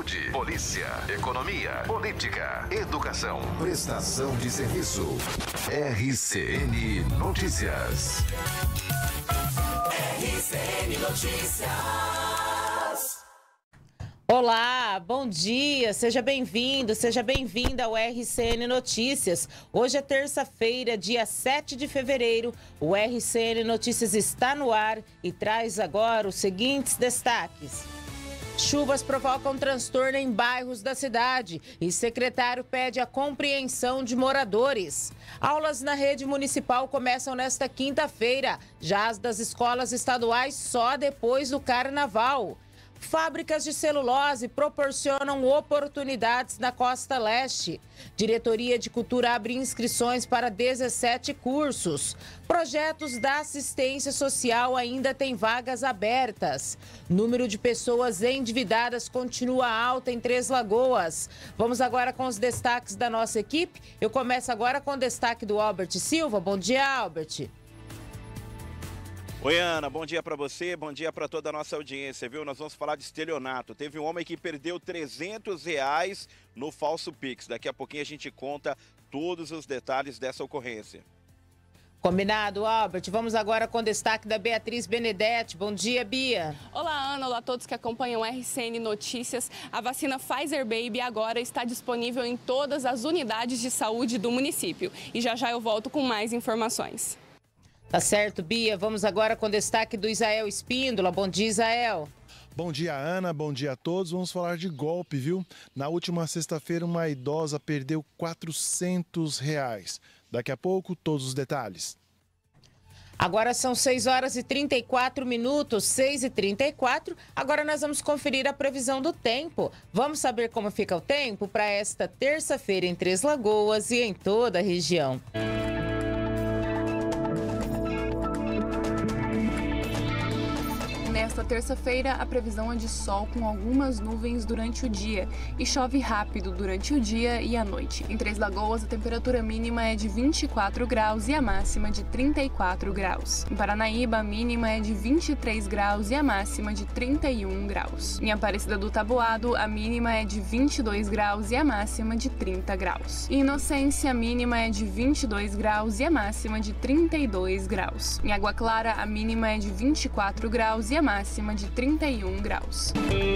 saúde, polícia, economia, política, educação, prestação de serviço. RCN Notícias. RCN Notícias. Olá, bom dia, seja bem-vindo, seja bem-vinda ao RCN Notícias. Hoje é terça-feira, dia 7 de fevereiro. O RCN Notícias está no ar e traz agora os seguintes destaques. Chuvas provocam transtorno em bairros da cidade e secretário pede a compreensão de moradores. Aulas na rede municipal começam nesta quinta-feira, já as das escolas estaduais só depois do carnaval. Fábricas de celulose proporcionam oportunidades na Costa Leste. Diretoria de Cultura abre inscrições para 17 cursos. Projetos da assistência social ainda têm vagas abertas. Número de pessoas endividadas continua alta em Três Lagoas. Vamos agora com os destaques da nossa equipe. Eu começo agora com o destaque do Albert Silva. Bom dia, Albert. Oi, Ana, bom dia para você, bom dia para toda a nossa audiência, viu? Nós vamos falar de estelionato. Teve um homem que perdeu R$300 no falso Pix. Daqui a pouquinho a gente conta todos os detalhes dessa ocorrência. Combinado, Albert. Vamos agora com o destaque da Beatriz Benedetti. Bom dia, Bia. Olá, Ana. Olá a todos que acompanham RCN Notícias. A vacina Pfizer Baby agora está disponível em todas as unidades de saúde do município. E já já eu volto com mais informações. Tá certo, Bia. Vamos agora com o destaque do Isael Espíndola. Bom dia, Isael. Bom dia, Ana. Bom dia a todos. Vamos falar de golpe, viu? Na última sexta-feira, uma idosa perdeu R$400. Daqui a pouco, todos os detalhes. Agora são 6 horas e 34 minutos, 6h34. Agora nós vamos conferir a previsão do tempo. Vamos saber como fica o tempo para esta terça-feira em Três Lagoas e em toda a região. Nesta terça-feira, a previsão é de sol com algumas nuvens durante o dia e chove rápido durante o dia e a noite. Em Três Lagoas, a temperatura mínima é de 24 graus e a máxima de 34 graus. Em Paranaíba, a mínima é de 23 graus e a máxima de 31 graus. Em Aparecida do Taboado, a mínima é de 22 graus e a máxima de 30 graus. Em Inocência, a mínima é de 22 graus e a máxima de 32 graus. Em Água Clara, a mínima é de 24 graus e a máxima de 31 graus.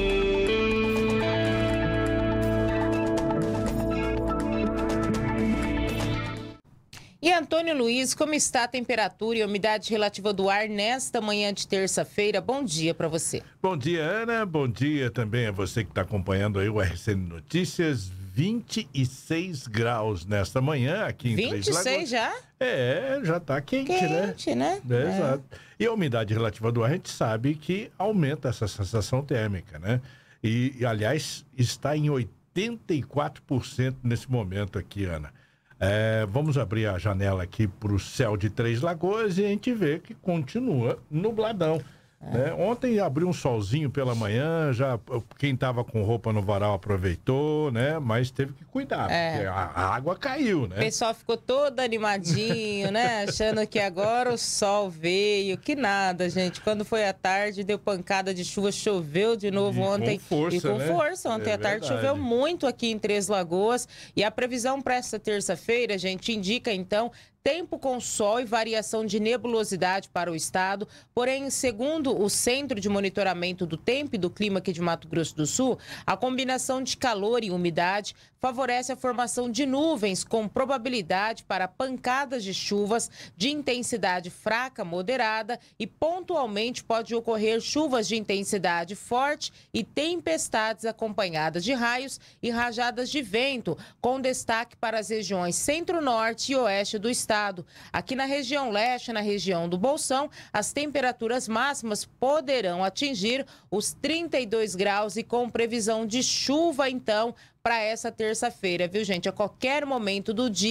E Antônio Luiz, como está a temperatura e a umidade relativa do ar nesta manhã de terça-feira? Bom dia para você. Bom dia, Ana. Bom dia também a você que está acompanhando aí o RCN Notícias. 26 graus nesta manhã aqui em Três Lagoas. 26 já? É, já está quente, né? né? Exato. E a umidade relativa do ar, a gente sabe que aumenta essa sensação térmica, né? E aliás, está em 84% nesse momento aqui, Ana. Vamos abrir a janela aqui para o céu de Três Lagoas e a gente vê que continua nubladão. Né? Ontem abriu um solzinho pela manhã, já quem estava com roupa no varal aproveitou, né? Mas teve que cuidar, porque a água caiu, né? O pessoal ficou todo animadinho, né? Achando que agora o sol veio, que nada, gente. Quando foi à tarde, deu pancada de chuva, choveu de novo ontem. Com força, e com né? força. Ontem à tarde choveu muito aqui em Três Lagoas. E a previsão para esta terça-feira, gente, indica então tempo com sol e variação de nebulosidade para o estado. Porém, segundo o Centro de Monitoramento do Tempo e do Clima aqui de Mato Grosso do Sul, a combinação de calor e umidade favorece a formação de nuvens com probabilidade para pancadas de chuvas de intensidade fraca, moderada e pontualmente pode ocorrer chuvas de intensidade forte e tempestades acompanhadas de raios e rajadas de vento, com destaque para as regiões centro-norte e oeste do estado. Aqui na região leste, na região do Bolsão, as temperaturas máximas poderão atingir os 32 graus e com previsão de chuva, então, para essa terça-feira, viu, gente? A qualquer momento do dia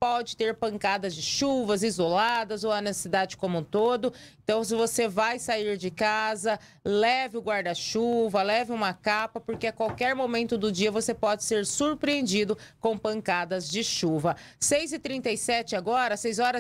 pode ter pancadas de chuvas isoladas ou na cidade como um todo. Então, se você vai sair de casa, leve o guarda-chuva, leve uma capa, porque a qualquer momento do dia você pode ser surpreendido com pancadas de chuva. 6h37 agora,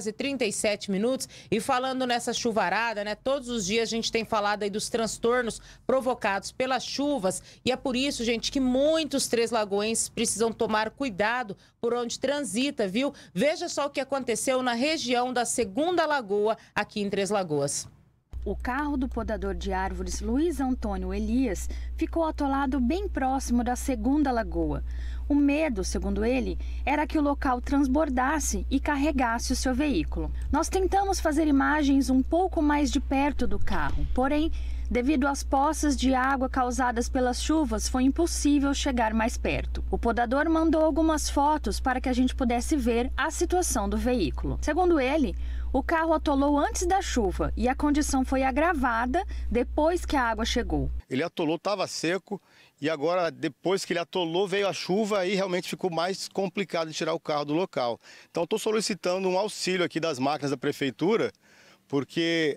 6h37. E falando nessa chuvarada, né? Todos os dias a gente tem falado aí dos transtornos provocados pelas chuvas. E é por isso, gente, que muitos treslagoenses precisam tomar cuidado por onde transita, viu? Veja só o que aconteceu na região da Segunda Lagoa, aqui em Três Lagoas. O carro do podador de árvores Luiz Antônio Elias ficou atolado bem próximo da Segunda Lagoa. O medo, segundo ele, era que o local transbordasse e carregasse o seu veículo. Nós tentamos fazer imagens um pouco mais de perto do carro, porém, devido às poças de água causadas pelas chuvas, foi impossível chegar mais perto. O podador mandou algumas fotos para que a gente pudesse ver a situação do veículo. Segundo ele, o carro atolou antes da chuva e a condição foi agravada depois que a água chegou. Ele atolou, estava seco e agora, depois que ele atolou, veio a chuva, aí realmente ficou mais complicado de tirar o carro do local. Então, estou solicitando um auxílio aqui das máquinas da prefeitura, porque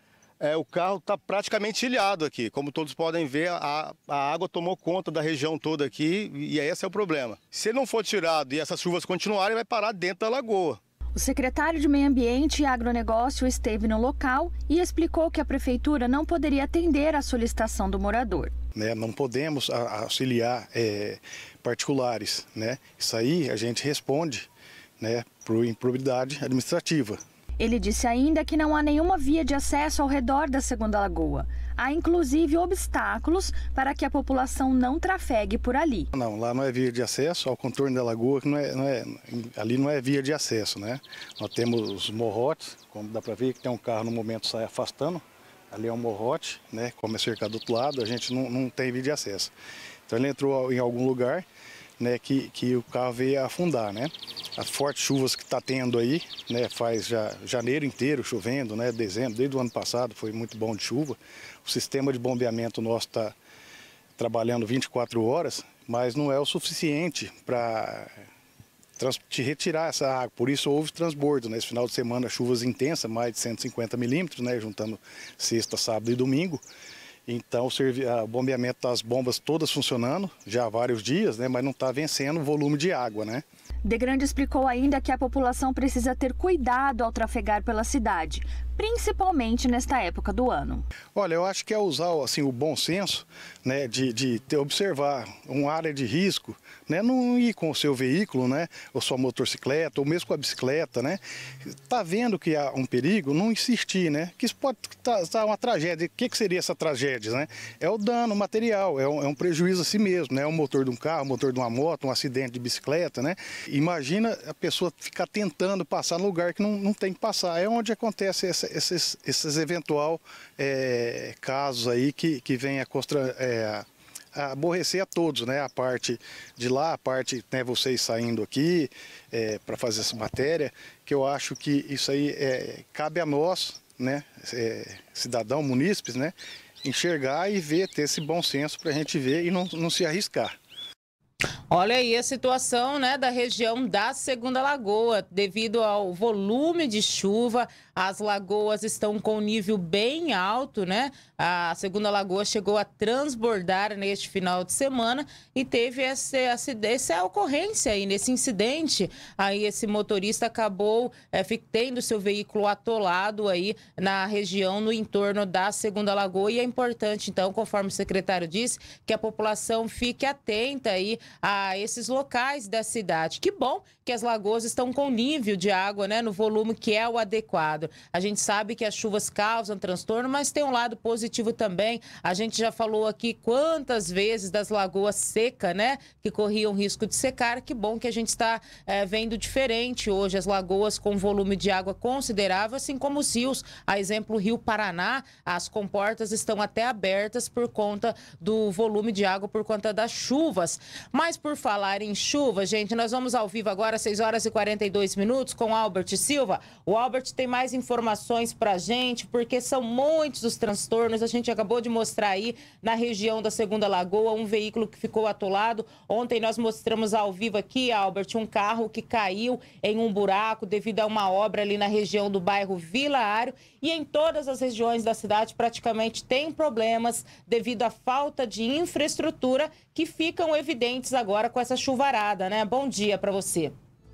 o carro está praticamente ilhado aqui. Como todos podem ver, a água tomou conta da região toda aqui e esse é o problema. Se ele não for tirado e essas chuvas continuarem, vai parar dentro da lagoa. O secretário de Meio Ambiente e Agronegócio esteve no local e explicou que a prefeitura não poderia atender à solicitação do morador. Não podemos auxiliar particulares. Isso aí a gente responde por improbidade administrativa. Ele disse ainda que não há nenhuma via de acesso ao redor da Segunda Lagoa. Há inclusive obstáculos para que a população não trafegue por ali. Não, lá não é via de acesso, ao contorno da lagoa, ali não é via de acesso, né? Nós temos os morrotes, como dá para ver que tem um carro no momento sai afastando, ali é um morrote, né? Como é cercado do outro lado, a gente não tem via de acesso. Então ele entrou em algum lugar, né, que o carro veio a afundar, né? As fortes chuvas que está tendo aí, né, faz já janeiro inteiro chovendo, né, dezembro, desde o ano passado foi muito bom de chuva. O sistema de bombeamento nosso está trabalhando 24 horas, mas não é o suficiente para retirar essa água. Por isso houve transbordo. Nesse final de semana, chuvas intensas, mais de 150 milímetros, né, juntando sexta, sábado e domingo. Então, o bombeamento das bombas todas funcionando já há vários dias, né, mas não está vencendo o volume de água, né? Degrande explicou ainda que a população precisa ter cuidado ao trafegar pela cidade, principalmente nesta época do ano. Olha, eu acho que é usar assim, o bom senso, né, de observar uma área de risco, né, não ir com o seu veículo, né, ou sua motocicleta, ou mesmo com a bicicleta, né, tá vendo que há um perigo, não insistir, né, que isso pode estar uma tragédia. O que seria essa tragédia, né? É o dano material, é um prejuízo a si mesmo, né, o motor de um carro, o motor de uma moto, um acidente de bicicleta, né. Imagina a pessoa ficar tentando passar no lugar que não tem que passar. É onde acontece esses eventual casos aí que vem a aborrecer a todos, né? A parte de lá, a parte, né, vocês saindo aqui para fazer essa matéria, que eu acho que isso aí cabe a nós, né, cidadão, munícipes, né, enxergar e ver, ter esse bom senso para a gente ver e não se arriscar. Olha aí a situação, né, da região da Segunda Lagoa. Devido ao volume de chuva, as lagoas estão com nível bem alto, né? A Segunda Lagoa chegou a transbordar neste final de semana e teve essa ocorrência aí, nesse incidente. Aí esse motorista acabou tendo seu veículo atolado aí na região, no entorno da Segunda Lagoa. E é importante, então, conforme o secretário disse, que a população fique atenta aí a esses locais da cidade. Que bom que as lagoas estão com nível de água, né, no volume que é o adequado. A gente sabe que as chuvas causam transtorno, mas tem um lado positivo também. A gente já falou aqui quantas vezes das lagoas secas, né, que corriam risco de secar. Que bom que a gente está vendo diferente hoje as lagoas com volume de água considerável, assim como os rios. A exemplo, o Rio Paraná, as comportas estão até abertas por conta do volume de água, por conta das chuvas. Mas por por falar em chuva, gente, nós vamos ao vivo agora, 6 horas e 42 minutos, com o Albert Silva. O Albert tem mais informações pra gente, porque são muitos os transtornos. A gente acabou de mostrar aí na região da Segunda Lagoa um veículo que ficou atolado. Ontem nós mostramos ao vivo aqui, Albert, um carro que caiu em um buraco devido a uma obra ali na região do bairro Vilaário. E em todas as regiões da cidade praticamente tem problemas devido à falta de infraestrutura que ficam evidentes agora com essa chuvarada, né? Bom dia para você.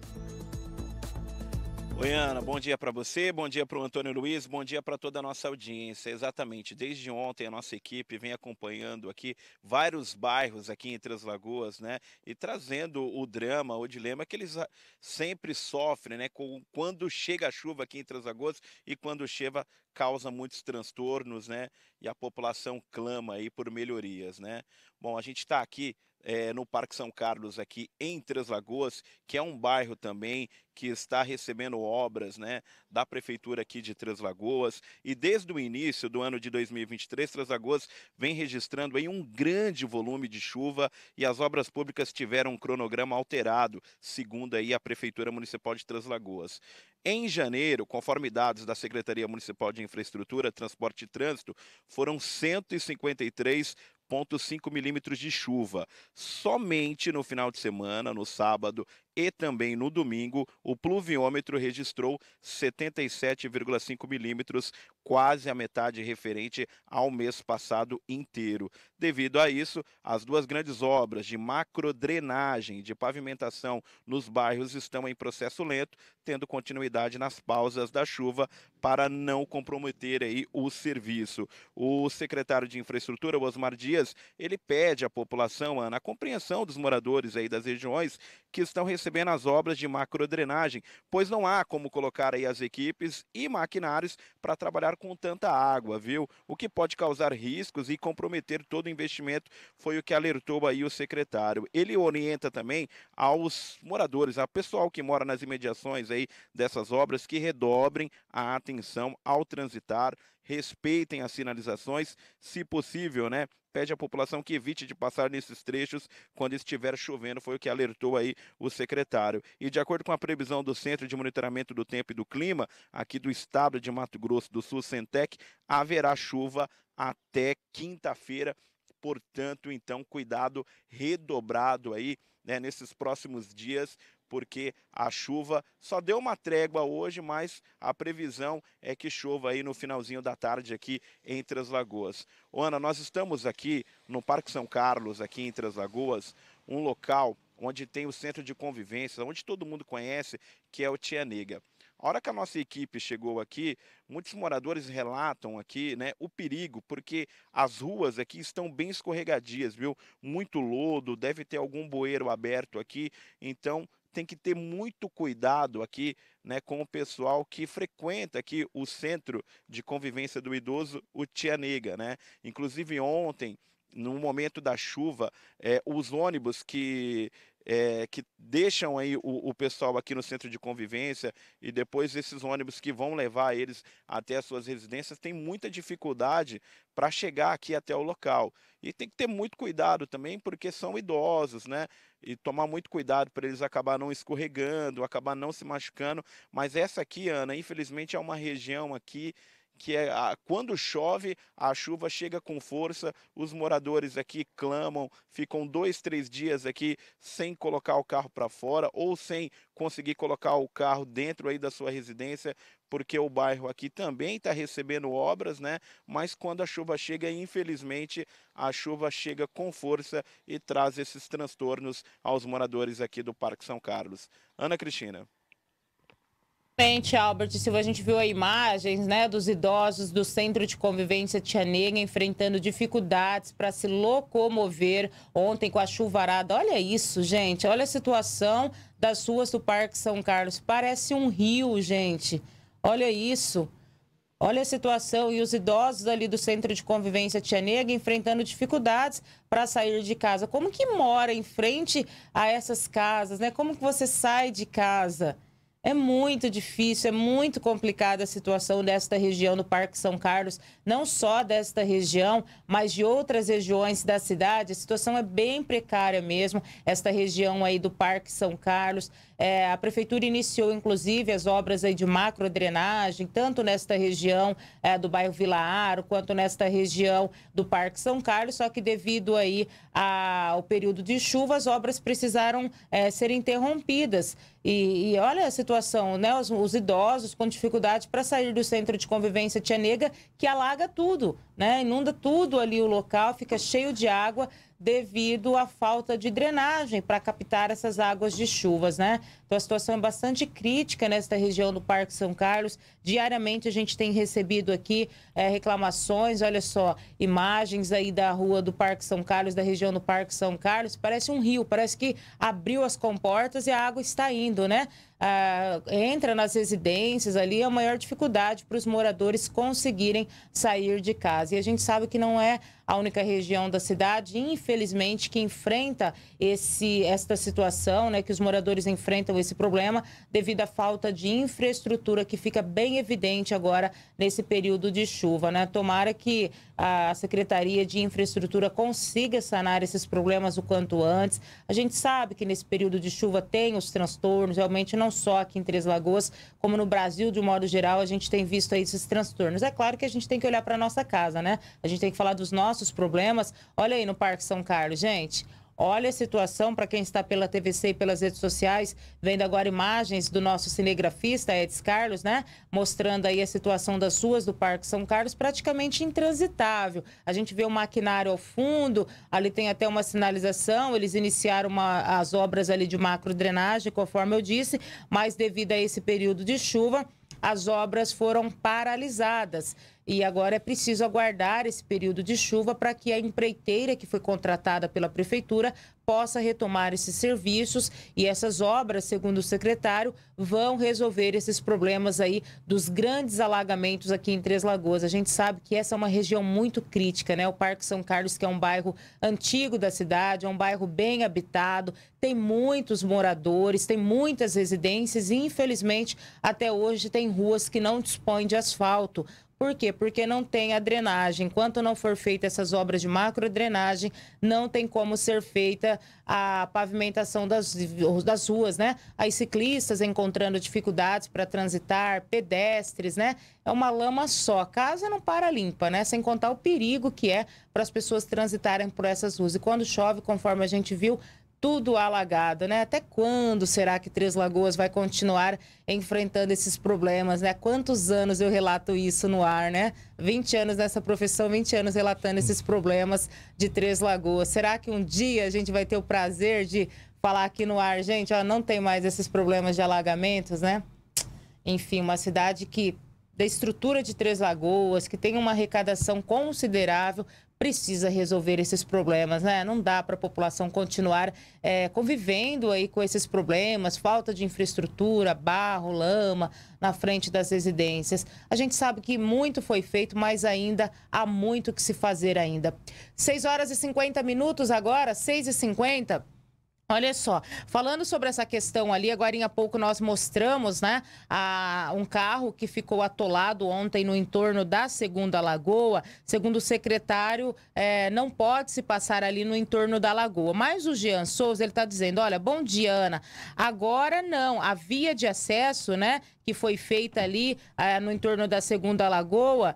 Oi, Ana, bom dia para você, bom dia para o Antônio Luiz, bom dia para toda a nossa audiência. Exatamente, desde ontem a nossa equipe vem acompanhando aqui vários bairros aqui em Três Lagoas, né? E trazendo o drama, o dilema que eles sempre sofrem, né? Quando chega a chuva aqui em Três Lagoas e quando chega causa muitos transtornos, né? E a população clama aí por melhorias, né? Bom, a gente está aqui no Parque São Carlos, aqui em Três Lagoas, que é um bairro também que está recebendo obras, né, da Prefeitura aqui de Três Lagoas. E desde o início do ano de 2023, Três Lagoas vem registrando aí um grande volume de chuva e as obras públicas tiveram um cronograma alterado, segundo aí a Prefeitura Municipal de Três Lagoas. Em janeiro, conforme dados da Secretaria Municipal de Infraestrutura, Transporte e Trânsito, foram 153,5 milímetros de chuva. Somente no final de semana, no sábado e também no domingo, o pluviômetro registrou 77,5 milímetros, quase a metade referente ao mês passado inteiro. Devido a isso, as duas grandes obras de macrodrenagem e de pavimentação nos bairros estão em processo lento, tendo continuidade nas pausas da chuva para não comprometer aí o serviço. O secretário de Infraestrutura, Osmar Dias, ele pede à população, Ana, a compreensão dos moradores aí das regiões que estão recebendo as obras de macrodrenagem, pois não há como colocar aí as equipes e maquinários para trabalhar com tanta água, viu? O que pode causar riscos e comprometer todo o investimento, foi o que alertou aí o secretário. Ele orienta também aos moradores, ao pessoal que mora nas imediações aí dessas obras, que redobrem a atenção ao transitar, respeitem as sinalizações, se possível, né? Pede à população que evite de passar nesses trechos quando estiver chovendo, foi o que alertou aí o secretário. E de acordo com a previsão do Centro de Monitoramento do Tempo e do Clima, aqui do estado de Mato Grosso do Sul, Centec, haverá chuva até quinta-feira. Portanto, então, cuidado redobrado aí, né, nesses próximos dias, porque a chuva só deu uma trégua hoje, mas a previsão é que chova aí no finalzinho da tarde aqui em Três Lagoas. Ana, nós estamos aqui no Parque São Carlos, aqui em Três Lagoas, um local onde tem o centro de convivência, onde todo mundo conhece, que é o Tia Nega. A hora que a nossa equipe chegou aqui, muitos moradores relatam aqui, né, o perigo, porque as ruas aqui estão bem escorregadias, viu? Muito lodo, deve ter algum bueiro aberto aqui, então tem que ter muito cuidado aqui, né, com o pessoal que frequenta aqui o centro de convivência do idoso, o Tia Nega, né? Inclusive ontem, no momento da chuva, os ônibus que deixam aí o pessoal aqui no centro de convivência e depois esses ônibus que vão levar eles até as suas residências têm muita dificuldade para chegar aqui até o local. E tem que ter muito cuidado também, porque são idosos, né? E tomar muito cuidado para eles acabar não escorregando, acabar não se machucando. Mas essa aqui, Ana, infelizmente é uma região aqui que quando chove, a chuva chega com força, os moradores aqui clamam, ficam 2, 3 dias aqui sem colocar o carro para fora ou sem conseguir colocar o carro dentro aí da sua residência, porque o bairro aqui também está recebendo obras, né? Mas quando a chuva chega, infelizmente, a chuva chega com força e traz esses transtornos aos moradores aqui do Parque São Carlos. Ana Cristina. Albert Silva, a gente viu a imagens, né, dos idosos do Centro de Convivência Tia Nega enfrentando dificuldades para se locomover ontem com a chuvarada. Olha isso, gente, olha a situação das ruas do Parque São Carlos. Parece um rio, gente. Olha isso. Olha a situação. E os idosos ali do Centro de Convivência Tia Nega enfrentando dificuldades para sair de casa. Como que mora em frente a essas casas, né? Como que você sai de casa? É muito difícil, é muito complicada a situação desta região do Parque São Carlos, não só desta região, mas de outras regiões da cidade. A situação é bem precária mesmo, esta região aí do Parque São Carlos. A prefeitura iniciou, inclusive, as obras aí de macrodrenagem, tanto nesta região do bairro Vila Aro, quanto nesta região do Parque São Carlos, só que devido aí ao período de chuva, as obras precisaram ser interrompidas. E olha a situação, né? Os idosos com dificuldade para sair do centro de convivência Tia Nega, que alaga tudo, né? Inunda tudo ali o local, fica cheio de água devido à falta de drenagem para captar essas águas de chuvas, né? Então a situação é bastante crítica nesta região do Parque São Carlos. Diariamente a gente tem recebido aqui reclamações, olha só, imagens aí da rua do Parque São Carlos, da região do Parque São Carlos, parece um rio, parece que abriu as comportas e a água está indo, né? Entra nas residências ali, a maior dificuldade para os moradores conseguirem sair de casa. E a gente sabe que não é a única região da cidade, infelizmente, que enfrenta esta situação, né, que os moradores enfrentam esse problema devido à falta de infraestrutura que fica bem evidente agora nesse período de chuva, né? Tomara que a Secretaria de Infraestrutura consiga sanar esses problemas o quanto antes. A gente sabe que nesse período de chuva tem os transtornos, realmente não só aqui em Três Lagoas, como no Brasil, de um modo geral, a gente tem visto aí esses transtornos. É claro que a gente tem que olhar para a nossa casa, né? A gente tem que falar dos nossos problemas. Olha aí no Parque São Carlos, gente. Olha a situação, para quem está pela TVC e pelas redes sociais, vendo agora imagens do nosso cinegrafista, Edson Carlos, né? Mostrando aí a situação das ruas do Parque São Carlos, praticamente intransitável. A gente vê o maquinário ao fundo, ali tem até uma sinalização, eles iniciaram as obras ali de macrodrenagem, conforme eu disse, mas devido a esse período de chuva, as obras foram paralisadas. E agora é preciso aguardar esse período de chuva para que a empreiteira que foi contratada pela prefeitura possa retomar esses serviços, e essas obras, segundo o secretário, vão resolver esses problemas aí dos grandes alagamentos aqui em Três Lagoas. A gente sabe que essa é uma região muito crítica, né? O Parque São Carlos, que é um bairro antigo da cidade, é um bairro bem habitado, tem muitos moradores, tem muitas residências e, infelizmente, até hoje tem ruas que não dispõem de asfalto. Por quê? Porque não tem a drenagem. Enquanto não for feita essas obras de macrodrenagem, não tem como ser feita a pavimentação das ruas, né? Aí ciclistas encontrando dificuldades para transitar, pedestres, né? É uma lama só. A casa não para limpa, né? Sem contar o perigo que é para as pessoas transitarem por essas ruas. E quando chove, conforme a gente viu, tudo alagado, né? Até quando será que Três Lagoas vai continuar enfrentando esses problemas, né? Quantos anos eu relato isso no ar, né? 20 anos nessa profissão, 20 anos relatando esses problemas de Três Lagoas. Será que um dia a gente vai ter o prazer de falar aqui no ar, gente, ó, não tem mais esses problemas de alagamentos, né? Enfim, uma cidade que, da estrutura de Três Lagoas, que tem uma arrecadação considerável, precisa resolver esses problemas, né? Não dá para a população continuar convivendo aí com esses problemas, falta de infraestrutura, barro, lama na frente das residências. A gente sabe que muito foi feito, mas ainda há muito que se fazer ainda. 6 horas e 50 minutos agora, 6h50. Olha só, falando sobre essa questão ali, agora há pouco nós mostramos, né, um carro que ficou atolado ontem no entorno da Segunda Lagoa. Segundo o secretário, não pode se passar ali no entorno da lagoa. Mas o Jean Souza, ele está dizendo, olha, bom dia, Ana. Agora não, a via de acesso, né, que foi feita ali no entorno da Segunda Lagoa,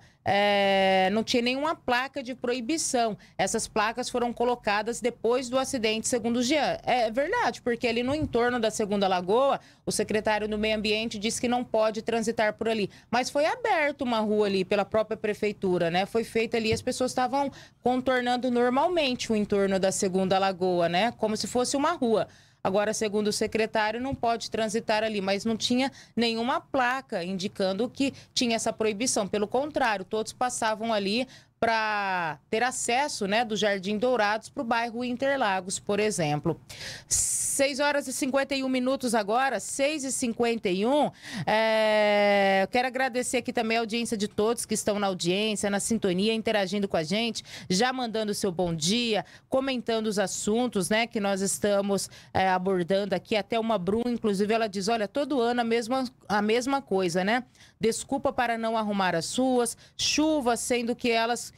não tinha nenhuma placa de proibição. Essas placas foram colocadas depois do acidente, segundo o Jean. É verdade, porque ali no entorno da Segunda Lagoa, o secretário do Meio Ambiente disse que não pode transitar por ali. Mas foi aberta uma rua ali pela própria prefeitura, né? Foi feita ali, as pessoas estavam contornando normalmente o entorno da Segunda Lagoa, né? Como se fosse uma rua. Agora, segundo o secretário, não pode transitar ali, mas não tinha nenhuma placa indicando que tinha essa proibição. Pelo contrário, todos passavam ali para ter acesso, né, do Jardim Dourados para o bairro Interlagos, por exemplo. 6 horas e 51 minutos agora, 6h51. Quero agradecer aqui também a audiência de todos que estão na audiência, na sintonia, interagindo com a gente, já mandando o seu bom dia, comentando os assuntos, né, que nós estamos abordando aqui. Até uma Bruna, inclusive, ela diz, olha, todo ano a mesma coisa, né? Desculpa para não arrumar as ruas, chuva, sendo que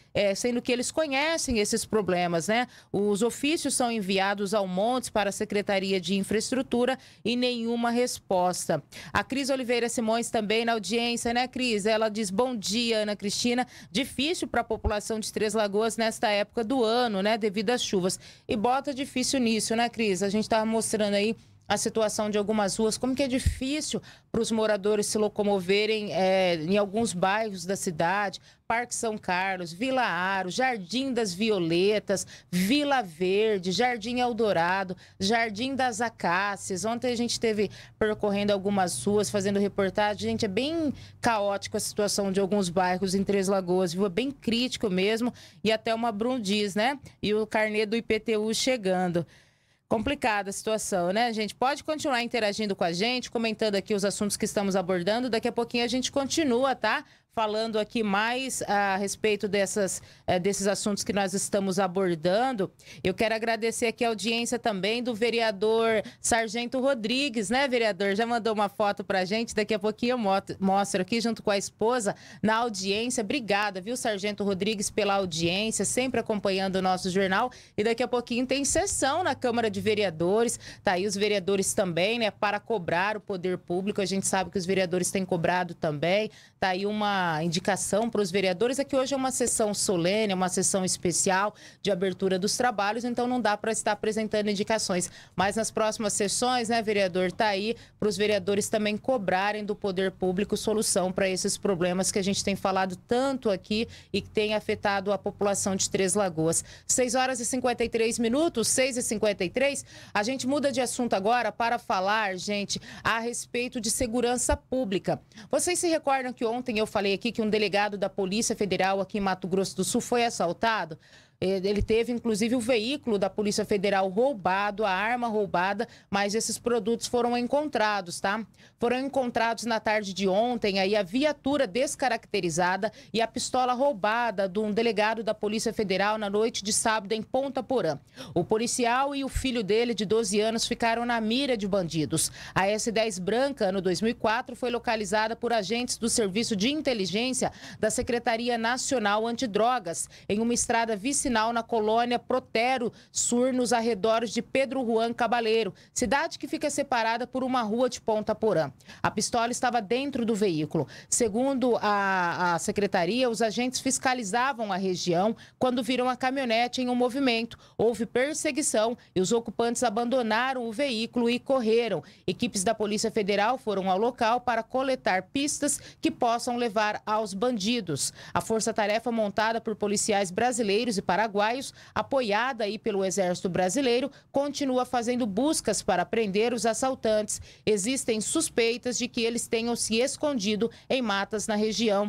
eles conhecem esses problemas, né? Os ofícios são enviados ao Montes para a Secretaria de Infraestrutura e nenhuma resposta. A Cris Oliveira Simões também na audiência, né, Cris? Ela diz, bom dia, Ana Cristina. Difícil para a população de Três Lagoas nesta época do ano, né, devido às chuvas. E bota difícil nisso, né, Cris? A gente estava mostrando aí a situação de algumas ruas, como que é difícil para os moradores se locomoverem em alguns bairros da cidade, Parque São Carlos, Vila Aro, Jardim das Violetas, Vila Verde, Jardim Eldorado, Jardim das Acácias. Ontem a gente esteve percorrendo algumas ruas, fazendo reportagem. Gente, é bem caótico a situação de alguns bairros em Três Lagoas, viu? É bem crítico mesmo, e até uma Brum diz, né? E o carnê do IPTU chegando. Complicada a situação, né, gente? Pode continuar interagindo com a gente, comentando aqui os assuntos que estamos abordando. Daqui a pouquinho a gente continua, tá? Falando aqui mais a respeito desses assuntos que nós estamos abordando. Eu quero agradecer aqui a audiência também do vereador Sargento Rodrigues, né, vereador? Já mandou uma foto pra gente, daqui a pouquinho eu mostro aqui junto com a esposa na audiência. Obrigada, viu, Sargento Rodrigues, pela audiência, sempre acompanhando o nosso jornal. E daqui a pouquinho tem sessão na Câmara de Vereadores, tá aí os vereadores também, né, para cobrar o poder público. A gente sabe que os vereadores têm cobrado também, tá aí uma indicação para os vereadores, é que hoje é uma sessão solene, uma sessão especial de abertura dos trabalhos, então não dá para estar apresentando indicações. Mas nas próximas sessões, né, vereador, tá aí para os vereadores também cobrarem do poder público solução para esses problemas que a gente tem falado tanto aqui e que tem afetado a população de Três Lagoas. 6 horas e 53 minutos, 6h53, a gente muda de assunto agora para falar, gente, a respeito de segurança pública. Vocês se recordam que ontem eu falei aqui que um delegado da Polícia Federal aqui em Mato Grosso do Sul foi assaltado? Ele teve, inclusive, o veículo da Polícia Federal roubado, a arma roubada, mas esses produtos foram encontrados, tá? Foram encontrados na tarde de ontem, aí a viatura descaracterizada e a pistola roubada de um delegado da Polícia Federal na noite de sábado em Ponta Porã. O policial e o filho dele, de 12 anos, ficaram na mira de bandidos. A S10 branca, ano 2004, foi localizada por agentes do Serviço de Inteligência da Secretaria Nacional Antidrogas, em uma estrada vicinal na colônia Protero Sur, nos arredores de Pedro Juan Cabaleiro, cidade que fica separada por uma rua de Ponta Porã. A pistola estava dentro do veículo. Segundo a secretaria, os agentes fiscalizavam a região quando viram a caminhonete em um movimento. Houve perseguição e os ocupantes abandonaram o veículo e correram. Equipes da Polícia Federal foram ao local para coletar pistas que possam levar aos bandidos. A força-tarefa montada por policiais brasileiros e paraguaios, apoiada aí pelo Exército Brasileiro, continua fazendo buscas para prender os assaltantes. Existem suspeitas de que eles tenham se escondido em matas na região.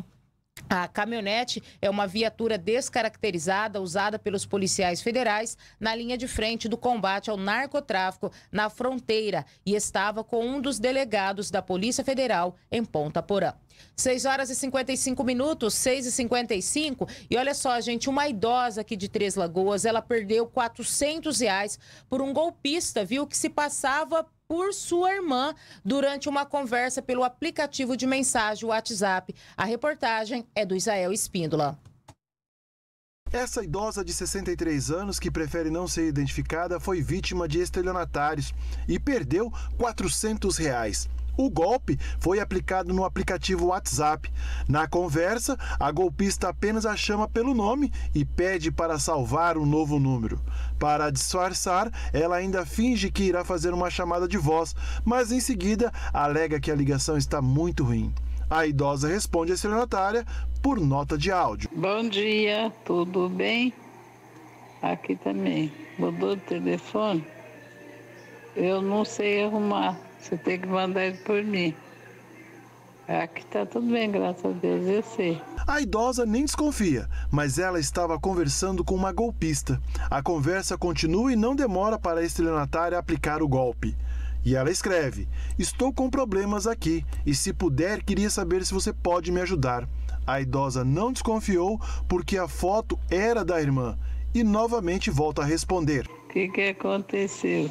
A caminhonete é uma viatura descaracterizada usada pelos policiais federais na linha de frente do combate ao narcotráfico na fronteira e estava com um dos delegados da Polícia Federal em Ponta Porã. 6 horas e 55 minutos, 6h55. E olha só, gente, uma idosa aqui de Três Lagoas, ela perdeu R$400 por um golpista, viu, que se passava por sua irmã durante uma conversa pelo aplicativo de mensagem WhatsApp. A reportagem é do Isael Espíndola. Essa idosa de 63 anos, que prefere não ser identificada, foi vítima de estelionatários e perdeu R$400. O golpe foi aplicado no aplicativo WhatsApp. Na conversa, a golpista apenas a chama pelo nome e pede para salvar um novo número. Para disfarçar, ela ainda finge que irá fazer uma chamada de voz, mas em seguida alega que a ligação está muito ruim. A idosa responde à estelionatária por nota de áudio. Bom dia, tudo bem? Aqui também. Mudou o telefone? Eu não sei arrumar. Você tem que mandar ele por mim. Aqui tá tudo bem, graças a Deus, eu sei. A idosa nem desconfia, mas ela estava conversando com uma golpista. A conversa continua e não demora para a estelionatária aplicar o golpe. E ela escreve: estou com problemas aqui e, se puder, queria saber se você pode me ajudar. A idosa não desconfiou porque a foto era da irmã e novamente volta a responder: O que aconteceu?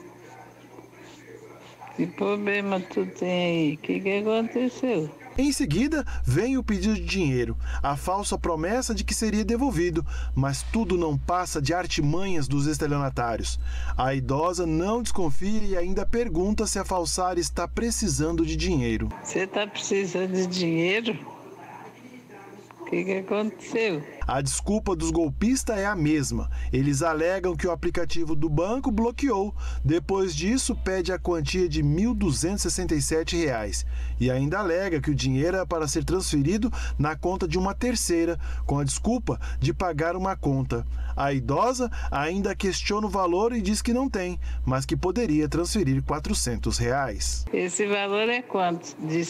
Que problema tu tem aí? O que aconteceu? Em seguida, vem o pedido de dinheiro, a falsa promessa de que seria devolvido, mas tudo não passa de artimanhas dos estelionatários. A idosa não desconfia e ainda pergunta se a falsária está precisando de dinheiro. Você está precisando de dinheiro? O que aconteceu? A desculpa dos golpistas é a mesma. Eles alegam que o aplicativo do banco bloqueou. Depois disso, pede a quantia de R$ 1.267 e ainda alega que o dinheiro é para ser transferido na conta de uma terceira, com a desculpa de pagar uma conta. A idosa ainda questiona o valor e diz que não tem, mas que poderia transferir R$ 400. Esse valor é quanto? De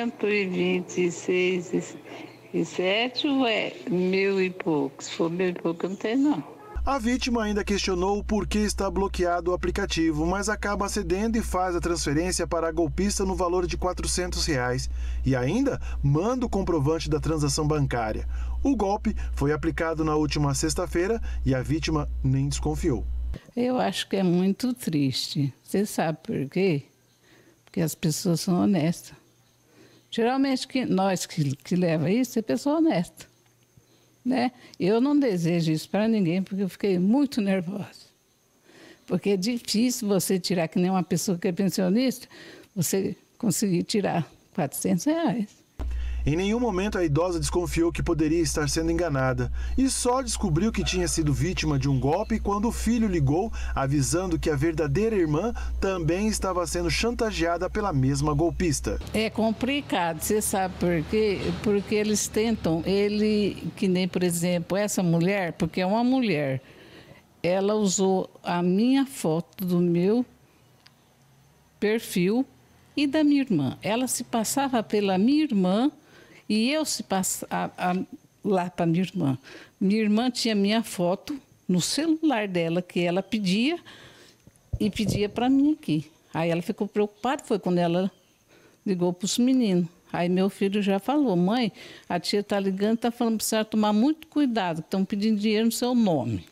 126 e 7 ou é 1.000 e pouco? Se for 1.000 e pouco, não tem não. A vítima ainda questionou o porquê está bloqueado o aplicativo, mas acaba cedendo e faz a transferência para a golpista no valor de R$ 400 e ainda manda o comprovante da transação bancária. O golpe foi aplicado na última sexta-feira e a vítima nem desconfiou. Eu acho que é muito triste. Você sabe por quê? Porque as pessoas são honestas. Geralmente, nós que leva isso é pessoa honesta, né? Eu não desejo isso para ninguém, porque eu fiquei muito nervosa. Porque é difícil você tirar, que nem uma pessoa que é pensionista, você conseguir tirar R$ 400. Em nenhum momento a idosa desconfiou que poderia estar sendo enganada e só descobriu que tinha sido vítima de um golpe quando o filho ligou avisando que a verdadeira irmã também estava sendo chantageada pela mesma golpista. É complicado, você sabe por quê? Porque eles tentam, que nem, por exemplo, essa mulher, porque é uma mulher, ela usou a minha foto do meu perfil e da minha irmã. Ela se passava pela minha irmã e eu se passava lá para minha irmã. Minha irmã tinha minha foto no celular dela, que ela pedia e pedia para mim aqui. Aí ela ficou preocupada, foi quando ela ligou para os meninos. Aí meu filho já falou: mãe, a tia está ligando, está falando para você tomar muito cuidado, estão pedindo dinheiro no seu nome.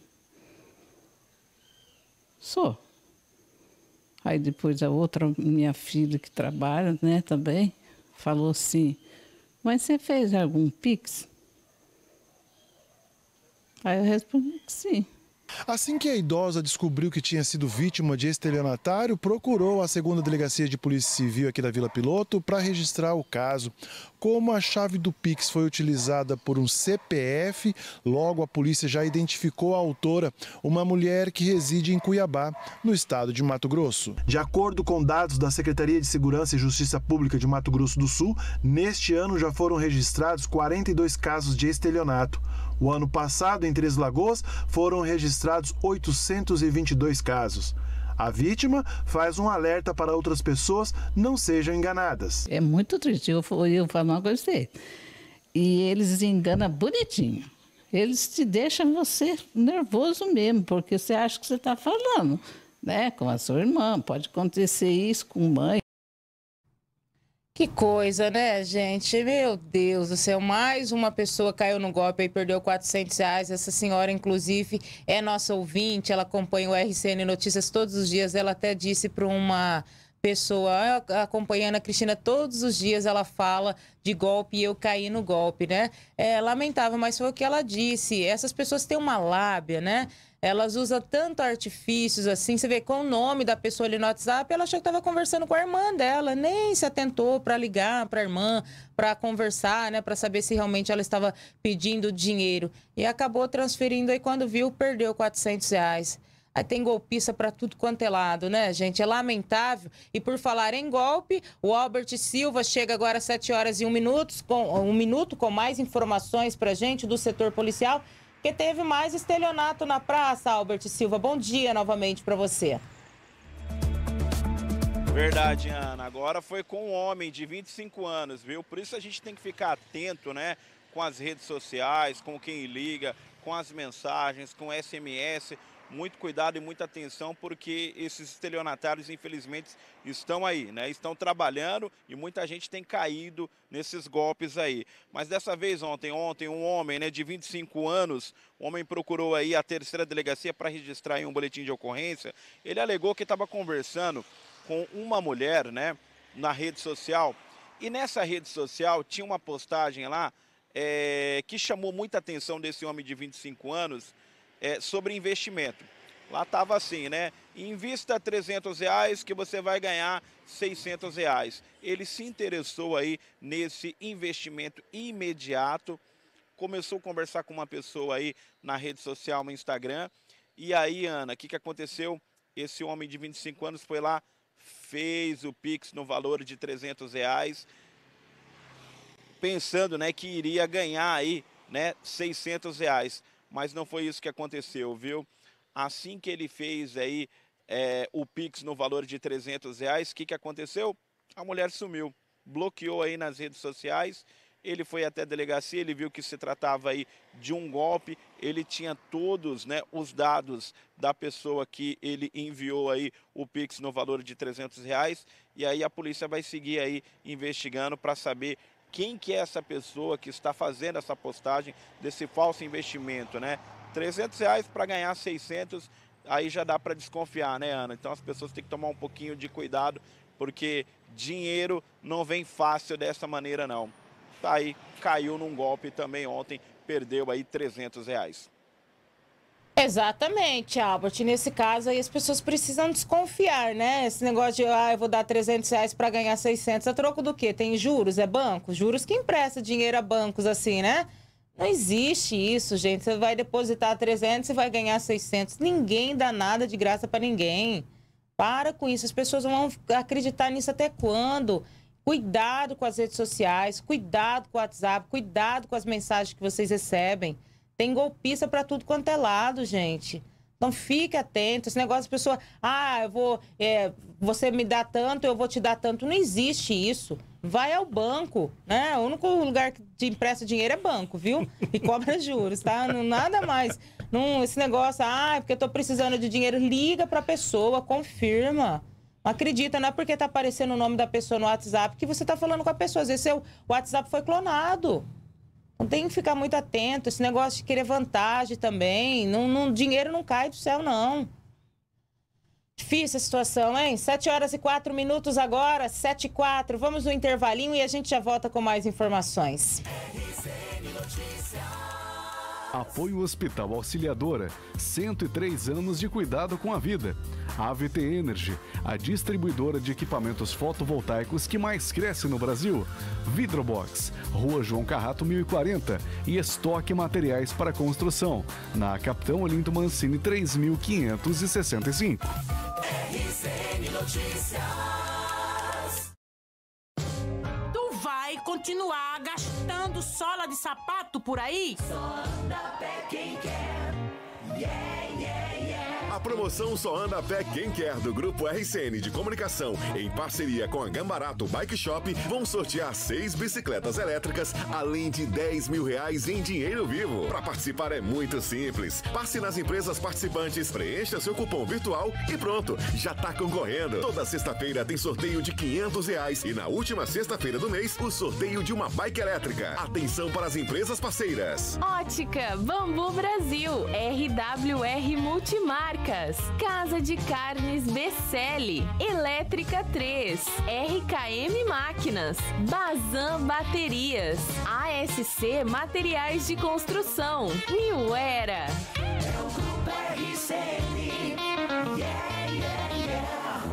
Só. Aí depois a outra, minha filha que trabalha, né, também, falou assim: mas você fez algum Pix? Aí eu respondi que sim. Assim que a idosa descobriu que tinha sido vítima de estelionatário, procurou a 2ª Delegacia de Polícia Civil aqui da Vila Piloto para registrar o caso. Como a chave do Pix foi utilizada por um CPF, logo a polícia já identificou a autora, uma mulher que reside em Cuiabá, no estado de Mato Grosso. De acordo com dados da Secretaria de Segurança e Justiça Pública de Mato Grosso do Sul, neste ano já foram registrados 42 casos de estelionato. O ano passado, em Três Lagoas, foram registrados 822 casos. A vítima faz um alerta para outras pessoas não sejam enganadas. É muito triste, eu falo uma coisa pra você. E eles enganam bonitinho. Eles te deixam você nervoso mesmo, porque você acha que você está falando, né, com a sua irmã. Pode acontecer isso com mãe. Que coisa, né, gente? Meu Deus do céu, mais uma pessoa caiu no golpe e perdeu R$ 400. Essa senhora, inclusive, é nossa ouvinte, ela acompanha o RCN Notícias todos os dias. Ela até disse para uma pessoa, acompanhando a Cristina todos os dias, ela fala de golpe e eu caí no golpe, né? É lamentável, mas foi o que ela disse. Essas pessoas têm uma lábia, né? Elas usam tanto artifícios assim, você vê com o nome da pessoa ali no WhatsApp, ela achou que estava conversando com a irmã dela, nem se atentou para ligar para a irmã, para conversar, né, para saber se realmente ela estava pedindo dinheiro. E acabou transferindo aí, quando viu, perdeu R$ 400. Aí tem golpista para tudo quanto é lado, né, gente? É lamentável. E por falar em golpe, o Albert Silva chega agora às 7h01, com 1 minuto, com mais informações para gente do setor policial. Porque teve mais estelionato na praça, Albert Silva. Bom dia novamente para você. Verdade, Ana. Agora foi com um homem de 25 anos, viu? Por isso a gente tem que ficar atento, né? Com as redes sociais, com quem liga, com as mensagens, com SMS. Muito cuidado e muita atenção, porque esses estelionatários, infelizmente, estão aí, né? Estão trabalhando e muita gente tem caído nesses golpes aí. Mas dessa vez, ontem um homem, né, de 25 anos, o homem procurou aí a 3ª delegacia para registrar aí um boletim de ocorrência. Ele alegou que estava conversando com uma mulher, né, na rede social. E nessa rede social tinha uma postagem lá que chamou muita atenção desse homem de 25 anos, sobre investimento. Lá estava assim, né? Invista R$300 que você vai ganhar R$600. Ele se interessou aí nesse investimento imediato, começou a conversar com uma pessoa aí na rede social, no Instagram. E aí, Ana, o que aconteceu? Esse homem de 25 anos foi lá, fez o Pix no valor de R$300, pensando, né, que iria ganhar aí, né, R$600. Mas não foi isso que aconteceu, viu? Assim que ele fez aí o Pix no valor de R$300, o que aconteceu? A mulher sumiu, bloqueou aí nas redes sociais. Ele foi até a delegacia, ele viu que se tratava aí de um golpe. Ele tinha todos, né, os dados da pessoa que ele enviou aí o Pix no valor de R$300. E aí a polícia vai seguir aí investigando para saber quem que é essa pessoa que está fazendo essa postagem desse falso investimento, né? R$300 para ganhar 600, aí já dá para desconfiar, né, Ana? Então as pessoas têm que tomar um pouquinho de cuidado, porque dinheiro não vem fácil dessa maneira, não. Tá aí, caiu num golpe também ontem, perdeu aí R$300. Exatamente, Albert. Nesse caso aí as pessoas precisam desconfiar, né? Esse negócio de, eu vou dar R$300 para ganhar 600, a troco do quê? Tem juros? É banco? Juros que empresta dinheiro a bancos assim, né? Não existe isso, gente. Você vai depositar 300 e vai ganhar 600. Ninguém dá nada de graça para ninguém. Para com isso. As pessoas vão acreditar nisso até quando? Cuidado com as redes sociais, cuidado com o WhatsApp, cuidado com as mensagens que vocês recebem. Tem golpista para tudo quanto é lado, gente. Então fique atento. Esse negócio de pessoa, você me dá tanto, eu vou te dar tanto. Não existe isso. Vai ao banco, né? O único lugar que te empresta dinheiro é banco, viu? E cobra juros, tá? Não, nada mais. Não, esse negócio, porque eu tô precisando de dinheiro, liga pra pessoa, confirma. Não acredita, não é porque tá aparecendo o nome da pessoa no WhatsApp que você tá falando com a pessoa. Às vezes seu WhatsApp foi clonado. Então tem que ficar muito atento. Esse negócio de querer vantagem também. Dinheiro não cai do céu, não. Difícil a situação, hein? 7h04 agora, 7h04. Vamos no intervalinho e a gente já volta com mais informações. Apoio Hospital Auxiliadora, 103 anos de cuidado com a vida. AVT Energy, a distribuidora de equipamentos fotovoltaicos que mais cresce no Brasil. Vidrobox, Rua João Carrato 1040 e estoque materiais para construção, na Capitão Olinto Mancini 3565. RCN Notícias. Tu vai continuar gastando sola de sapato por aí? Só anda a pé quem quer. Yeah, yeah, yeah. A promoção Só Anda a Pé Quem Quer do Grupo RCN de Comunicação, em parceria com a Gambarato Bike Shop, vão sortear 6 bicicletas elétricas, além de R$10 mil em dinheiro vivo. Para participar é muito simples. Passe nas empresas participantes, preencha seu cupom virtual e pronto, já tá concorrendo. Toda sexta-feira tem sorteio de R$500 e na última sexta-feira do mês, o sorteio de uma bike elétrica. Atenção para as empresas parceiras. Ótica Bambu Brasil, RWR Multimarcas, Casa de Carnes Becelli, Elétrica 3, RKM Máquinas, Bazan Baterias, ASC Materiais de Construção, New Era. É o Grupo RCN. Yeah, yeah, yeah.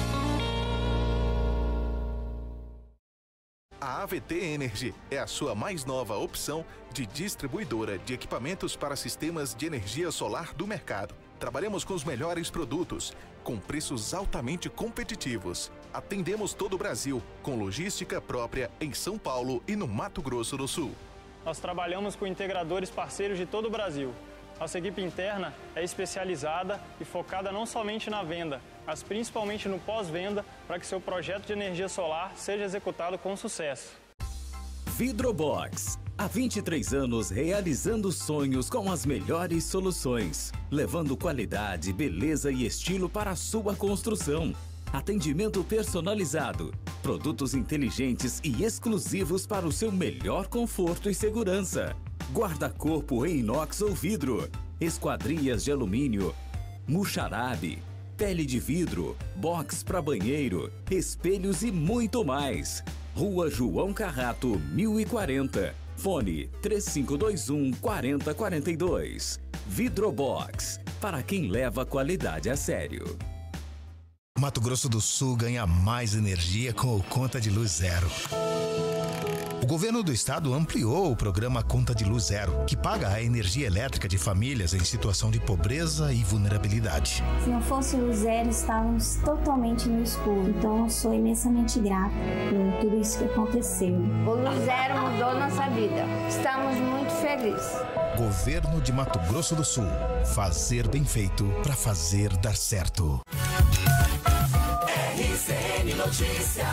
A AVT Energy é a sua mais nova opção de distribuidora de equipamentos para sistemas de energia solar do mercado. Trabalhamos com os melhores produtos, com preços altamente competitivos. Atendemos todo o Brasil, com logística própria em São Paulo e no Mato Grosso do Sul. Nós trabalhamos com integradores parceiros de todo o Brasil. Nossa equipe interna é especializada e focada não somente na venda, mas principalmente no pós-venda para que seu projeto de energia solar seja executado com sucesso. Vidrobox. Há 23 anos realizando sonhos com as melhores soluções, levando qualidade, beleza e estilo para a sua construção. Atendimento personalizado, produtos inteligentes e exclusivos para o seu melhor conforto e segurança. Guarda-corpo em inox ou vidro, esquadrias de alumínio, muxarabe, pele de vidro, box para banheiro, espelhos e muito mais. Rua João Carrato, 1040. Fone 3521-4042. Vidrobox, para quem leva a qualidade a sério. Mato Grosso do Sul ganha mais energia com o Conta de Luz Zero. O governo do estado ampliou o programa Conta de Luz Zero, que paga a energia elétrica de famílias em situação de pobreza e vulnerabilidade. Se não fosse Luz Zero, estávamos totalmente no escuro. Então, eu sou imensamente grata por tudo isso que aconteceu. O Luz Zero mudou nossa vida. Estamos muito felizes. Governo de Mato Grosso do Sul. Fazer bem feito para fazer dar certo. RCN Notícias.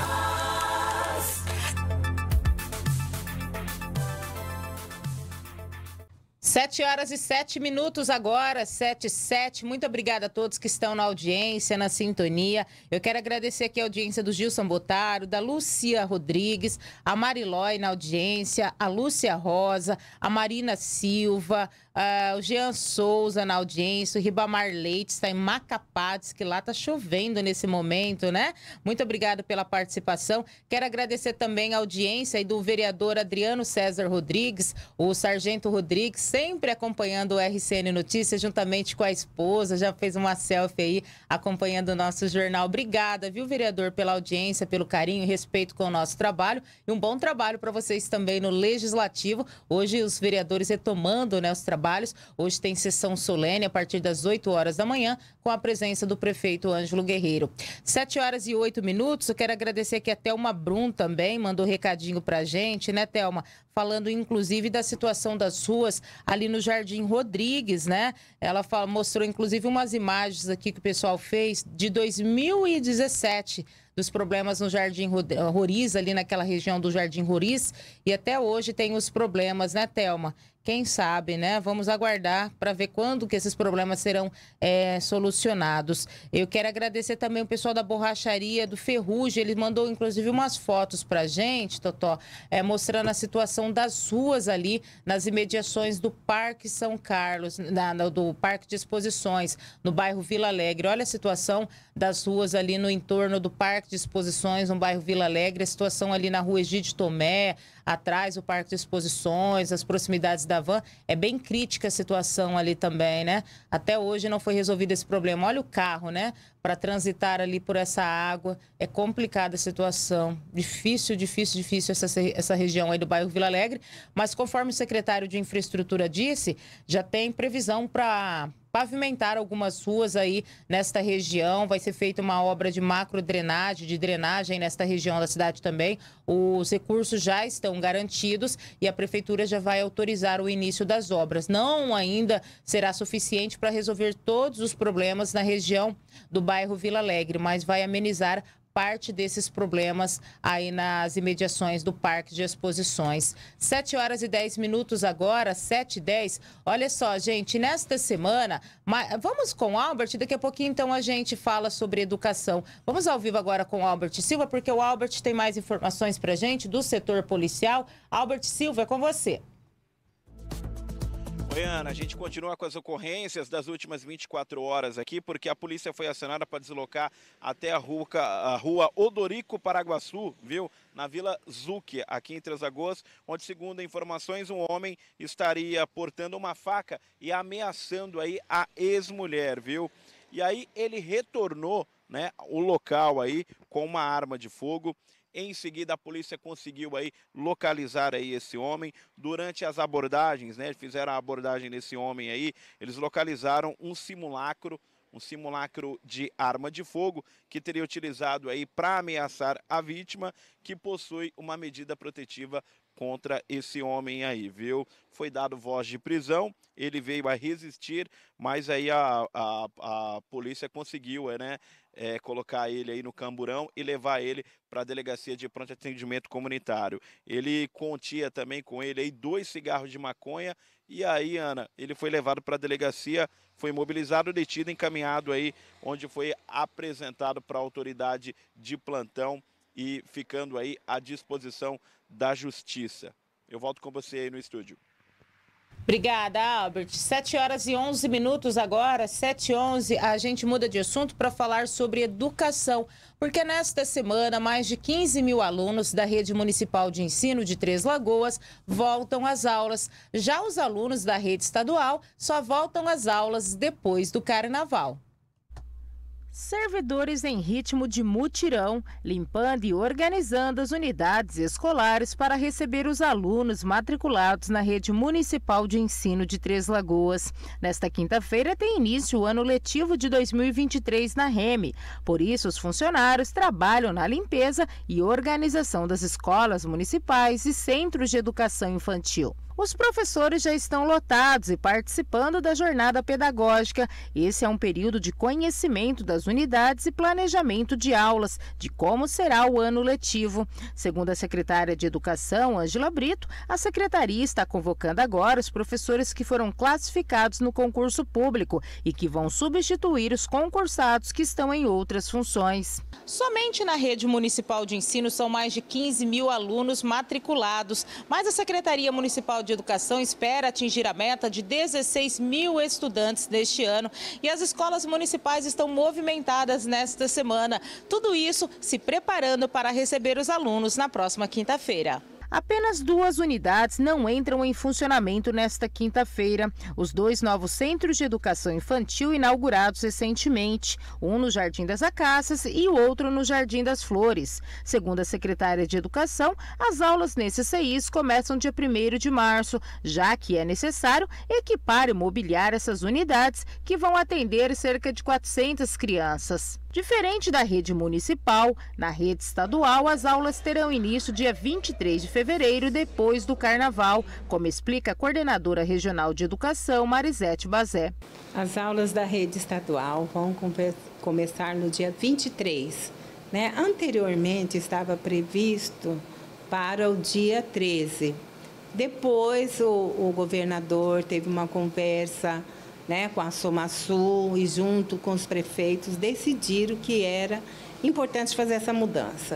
7h07 agora, 7h07. Muito obrigada a todos que estão na audiência, na sintonia. Eu quero agradecer aqui a audiência do Gilson Botaro, da Lúcia Rodrigues, a Marilói na audiência, a Lúcia Rosa, a Marina Silva, o Jean Souza na audiência, o Ribamar Leite está em Macapá, diz que lá está chovendo nesse momento, né? Muito obrigada pela participação. Quero agradecer também a audiência aí do vereador Adriano César Rodrigues, o Sargento Rodrigues, sempre acompanhando o RCN Notícias, juntamente com a esposa, já fez uma selfie aí acompanhando o nosso jornal. Obrigada, viu, vereador, pela audiência, pelo carinho e respeito com o nosso trabalho, e um bom trabalho para vocês também no Legislativo. Hoje os vereadores retomando, né, os trabalhos. Hoje tem sessão solene a partir das 8 horas da manhã, com a presença do prefeito Ângelo Guerreiro. 7h08. Eu quero agradecer aqui a Thelma Brum também, mandou recadinho pra gente, né, Thelma? Falando inclusive da situação das ruas ali no Jardim Rodrigues, né? Ela mostrou inclusive umas imagens aqui que o pessoal fez de 2017, dos problemas no Jardim Roriz, ali naquela região do Jardim Roriz, e até hoje tem os problemas, né, Thelma? Quem sabe, né? Vamos aguardar para ver quando que esses problemas serão solucionados. Eu quero agradecer também o pessoal da borracharia do Ferrugem. Ele mandou, inclusive, umas fotos para a gente, Totó, mostrando a situação das ruas ali nas imediações do Parque São Carlos, do Parque de Exposições, no bairro Vila Alegre. Olha a situação das ruas ali no entorno do Parque de Exposições, no bairro Vila Alegre. A situação ali na rua Egídio Tomé, atrás do Parque de Exposições, as proximidades da Van, é bem crítica a situação ali também, né? Até hoje não foi resolvido esse problema. Olha o carro, né? Para transitar ali por essa água, é complicada a situação. Difícil essa região aí do bairro Vila Alegre, mas conforme o secretário de Infraestrutura disse, já tem previsão para pavimentar algumas ruas aí nesta região. Vai ser feita uma obra de macro-drenagem, de drenagem nesta região da cidade também. Os recursos já estão garantidos e a prefeitura já vai autorizar o início das obras. Não ainda será suficiente para resolver todos os problemas na região do bairro Vila Alegre, mas vai amenizar parte desses problemas aí nas imediações do Parque de Exposições. 7h10 agora, 7h10. Olha só, gente, nesta semana, vamos com o Albert, daqui a pouquinho então a gente fala sobre educação. Vamos ao vivo agora com o Albert Silva, porque o Albert tem mais informações pra gente do setor policial. Albert Silva, é com você. Oi, Ana, a gente continua com as ocorrências das últimas 24 horas aqui, porque a polícia foi acionada para deslocar até a rua Odorico Paraguaçu, viu? Na Vila Zuc, aqui em Três Lagoas, onde, segundo informações, um homem estaria portando uma faca e ameaçando aí a ex-mulher, viu? E aí ele retornou, né, o local aí com uma arma de fogo. Em seguida, a polícia conseguiu aí localizar aí esse homem. Durante as abordagens, né, fizeram a abordagem desse homem aí, eles localizaram um simulacro de arma de fogo que teria utilizado aí para ameaçar a vítima, que possui uma medida protetiva contra esse homem aí, viu? Foi dado voz de prisão, ele veio a resistir, mas aí a polícia conseguiu, né, colocar ele aí no camburão e levar ele para a delegacia de pronto atendimento comunitário. Ele continha também com ele aí 2 cigarros de maconha e aí, Ana, ele foi levado para a delegacia, foi mobilizado, detido, encaminhado aí, onde foi apresentado para a autoridade de plantão e ficando aí à disposição da justiça. Eu volto com você aí no estúdio. Obrigada, Albert. 7h11 agora, 7h11, a gente muda de assunto para falar sobre educação, porque nesta semana mais de 15 mil alunos da Rede Municipal de Ensino de Três Lagoas voltam às aulas. Já os alunos da rede estadual só voltam às aulas depois do Carnaval. Servidores em ritmo de mutirão, limpando e organizando as unidades escolares para receber os alunos matriculados na Rede Municipal de Ensino de Três Lagoas. Nesta quinta-feira tem início o ano letivo de 2023 na REME. Por isso, os funcionários trabalham na limpeza e organização das escolas municipais e centros de educação infantil. Os professores já estão lotados e participando da jornada pedagógica. Esse é um período de conhecimento das unidades e planejamento de aulas, de como será o ano letivo. Segundo a secretária de Educação, Ângela Brito, a secretaria está convocando agora os professores que foram classificados no concurso público e que vão substituir os concursados que estão em outras funções. Somente na Rede Municipal de Ensino são mais de 15 mil alunos matriculados, mas a Secretaria Municipal de Educação espera atingir a meta de 16 mil estudantes neste ano e as escolas municipais estão movimentadas nesta semana. Tudo isso se preparando para receber os alunos na próxima quinta-feira. Apenas 2 unidades não entram em funcionamento nesta quinta-feira. Os 2 novos centros de educação infantil inaugurados recentemente, um no Jardim das Acácias e o outro no Jardim das Flores. Segundo a secretária de Educação, as aulas nesses CIs começam dia 1º de março, já que é necessário equipar e mobiliar essas unidades que vão atender cerca de 400 crianças. Diferente da rede municipal, na rede estadual as aulas terão início dia 23 de fevereiro, depois do Carnaval, como explica a coordenadora regional de educação, Marisete Bazé. As aulas da rede estadual vão começar no dia 23. Anteriormente estava previsto para o dia 13. Depois o governador teve uma conversa com a SomaSul e junto com os prefeitos decidiram que era importante fazer essa mudança.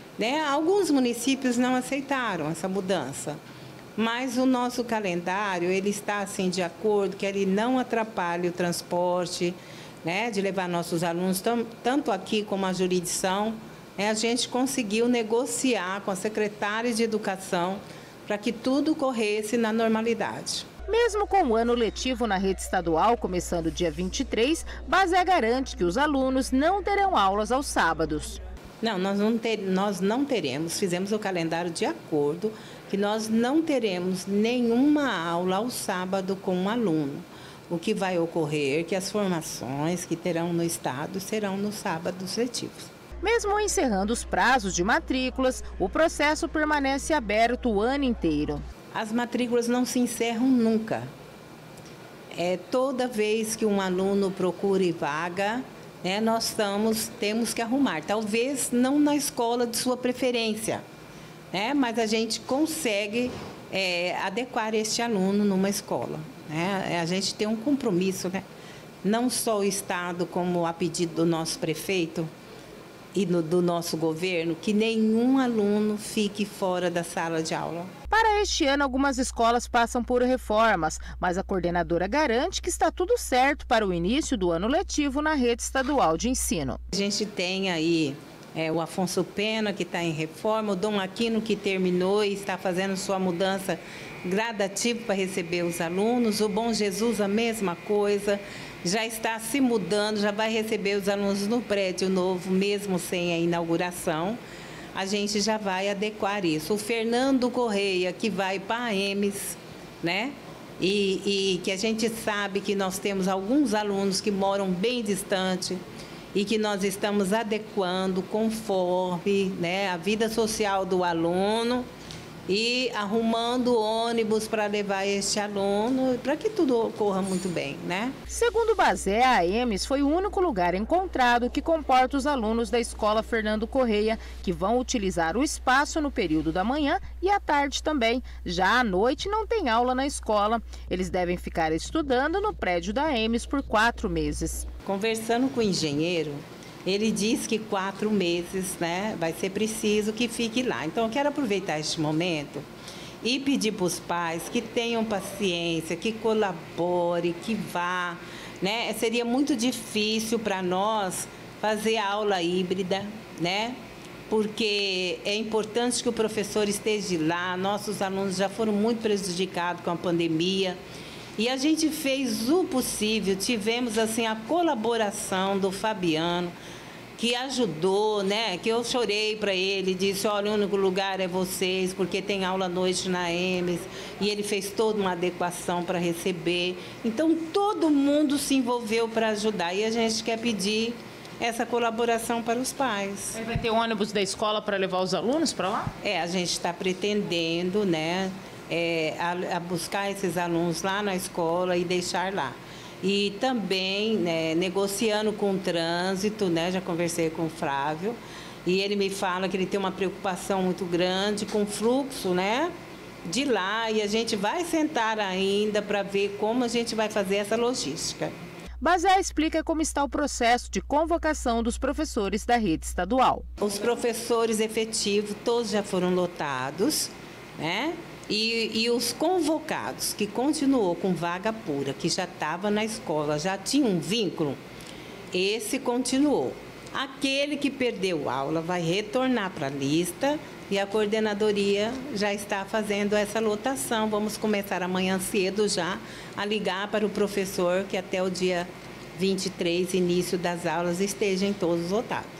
Alguns municípios não aceitaram essa mudança, mas o nosso calendário ele está assim de acordo que ele não atrapalhe o transporte, de levar nossos alunos, tanto aqui como a jurisdição. A gente conseguiu negociar com a secretária de Educação para que tudo corresse na normalidade. Mesmo com o ano letivo na rede estadual começando dia 23, Bazé garante que os alunos não terão aulas aos sábados. Não, nós não teremos, fizemos o calendário de acordo que nós não teremos nenhuma aula ao sábado com um aluno. O que vai ocorrer é que as formações que terão no estado serão nos sábados letivos. Mesmo encerrando os prazos de matrículas, o processo permanece aberto o ano inteiro. As matrículas não se encerram nunca. Toda vez que um aluno procure vaga, nós temos que arrumar. Talvez não na escola de sua preferência, mas a gente consegue adequar este aluno numa escola. A gente tem um compromisso, não só o Estado, como a pedido do nosso prefeito e do nosso governo, que nenhum aluno fique fora da sala de aula. Para este ano, algumas escolas passam por reformas, mas a coordenadora garante que está tudo certo para o início do ano letivo na rede estadual de ensino. A gente tem aí o Afonso Pena, que está em reforma, o Dom Aquino, que terminou e está fazendo sua mudança gradativa para receber os alunos, o Bom Jesus, a mesma coisa, já está se mudando, já vai receber os alunos no prédio novo, mesmo sem a inauguração. A gente já vai adequar isso. O Fernando Correia, que vai para a EMES, e que a gente sabe que nós temos alguns alunos que moram bem distante e que nós estamos adequando conforme a vida social do aluno e arrumando ônibus para levar este aluno, para que tudo ocorra muito bem, né? Segundo o Bazé, a EMES foi o único lugar encontrado que comporta os alunos da Escola Fernando Correia, que vão utilizar o espaço no período da manhã e à tarde também. Já à noite não tem aula na escola. Eles devem ficar estudando no prédio da EMES por 4 meses. Conversando com o engenheiro, ele diz que 4 meses, né, vai ser preciso que fique lá. Então, eu quero aproveitar este momento e pedir para os pais que tenham paciência, que colabore, que vá, né? Seria muito difícil para nós fazer a aula híbrida, né? Porque é importante que o professor esteja lá. Nossos alunos já foram muito prejudicados com a pandemia. E a gente fez o possível, tivemos assim a colaboração do Fabiano, que ajudou, né? Que eu chorei para ele, disse, olha, o único lugar é vocês, porque tem aula à noite na EMES, e ele fez toda uma adequação para receber. Então, todo mundo se envolveu para ajudar, e a gente quer pedir essa colaboração para os pais. Vai ter um ônibus da escola para levar os alunos para lá? A gente está pretendendo, né? A buscar esses alunos lá na escola e deixar lá. E também, né, negociando com o trânsito, né, já conversei com o Flávio, e ele me fala que ele tem uma preocupação muito grande com o fluxo, né, de lá, e a gente vai sentar ainda para ver como a gente vai fazer essa logística. Bazé explica como está o processo de convocação dos professores da rede estadual. Os professores efetivos todos já foram lotados, né? E os convocados, que continuou com vaga pura, que já estava na escola, já tinha um vínculo, esse continuou. Aquele que perdeu aula vai retornar para a lista e a coordenadoria já está fazendo essa lotação. Vamos começar amanhã cedo já a ligar para o professor que até o dia 23, início das aulas, estejam todos lotados.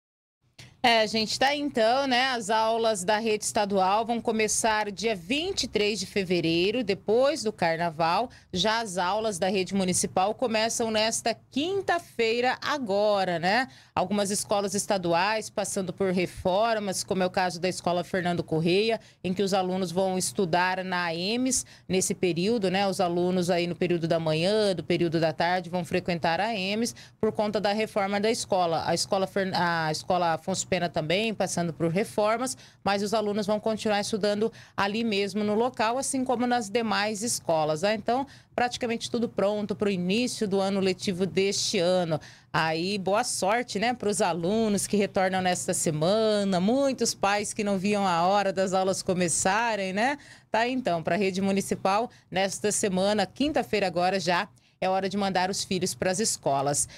Gente, tá aí então, né? As aulas da rede estadual vão começar dia 23 de fevereiro, depois do carnaval. Já as aulas da rede municipal começam nesta quinta-feira agora, né? Algumas escolas estaduais passando por reformas, como é o caso da Escola Fernando Correia, em que os alunos vão estudar na EMES nesse período, né? Os alunos aí no período da manhã, do período da tarde, vão frequentar a EMES por conta da reforma da escola. A escola Afonso Pena também passando por reformas, mas os alunos vão continuar estudando ali mesmo no local, assim como nas demais escolas. Então, praticamente tudo pronto para o início do ano letivo deste ano. Aí, boa sorte, né, para os alunos que retornam nesta semana, muitos pais que não viam a hora das aulas começarem, né? Tá aí, então, para a rede municipal, nesta semana, quinta-feira agora já, é hora de mandar os filhos para as escolas.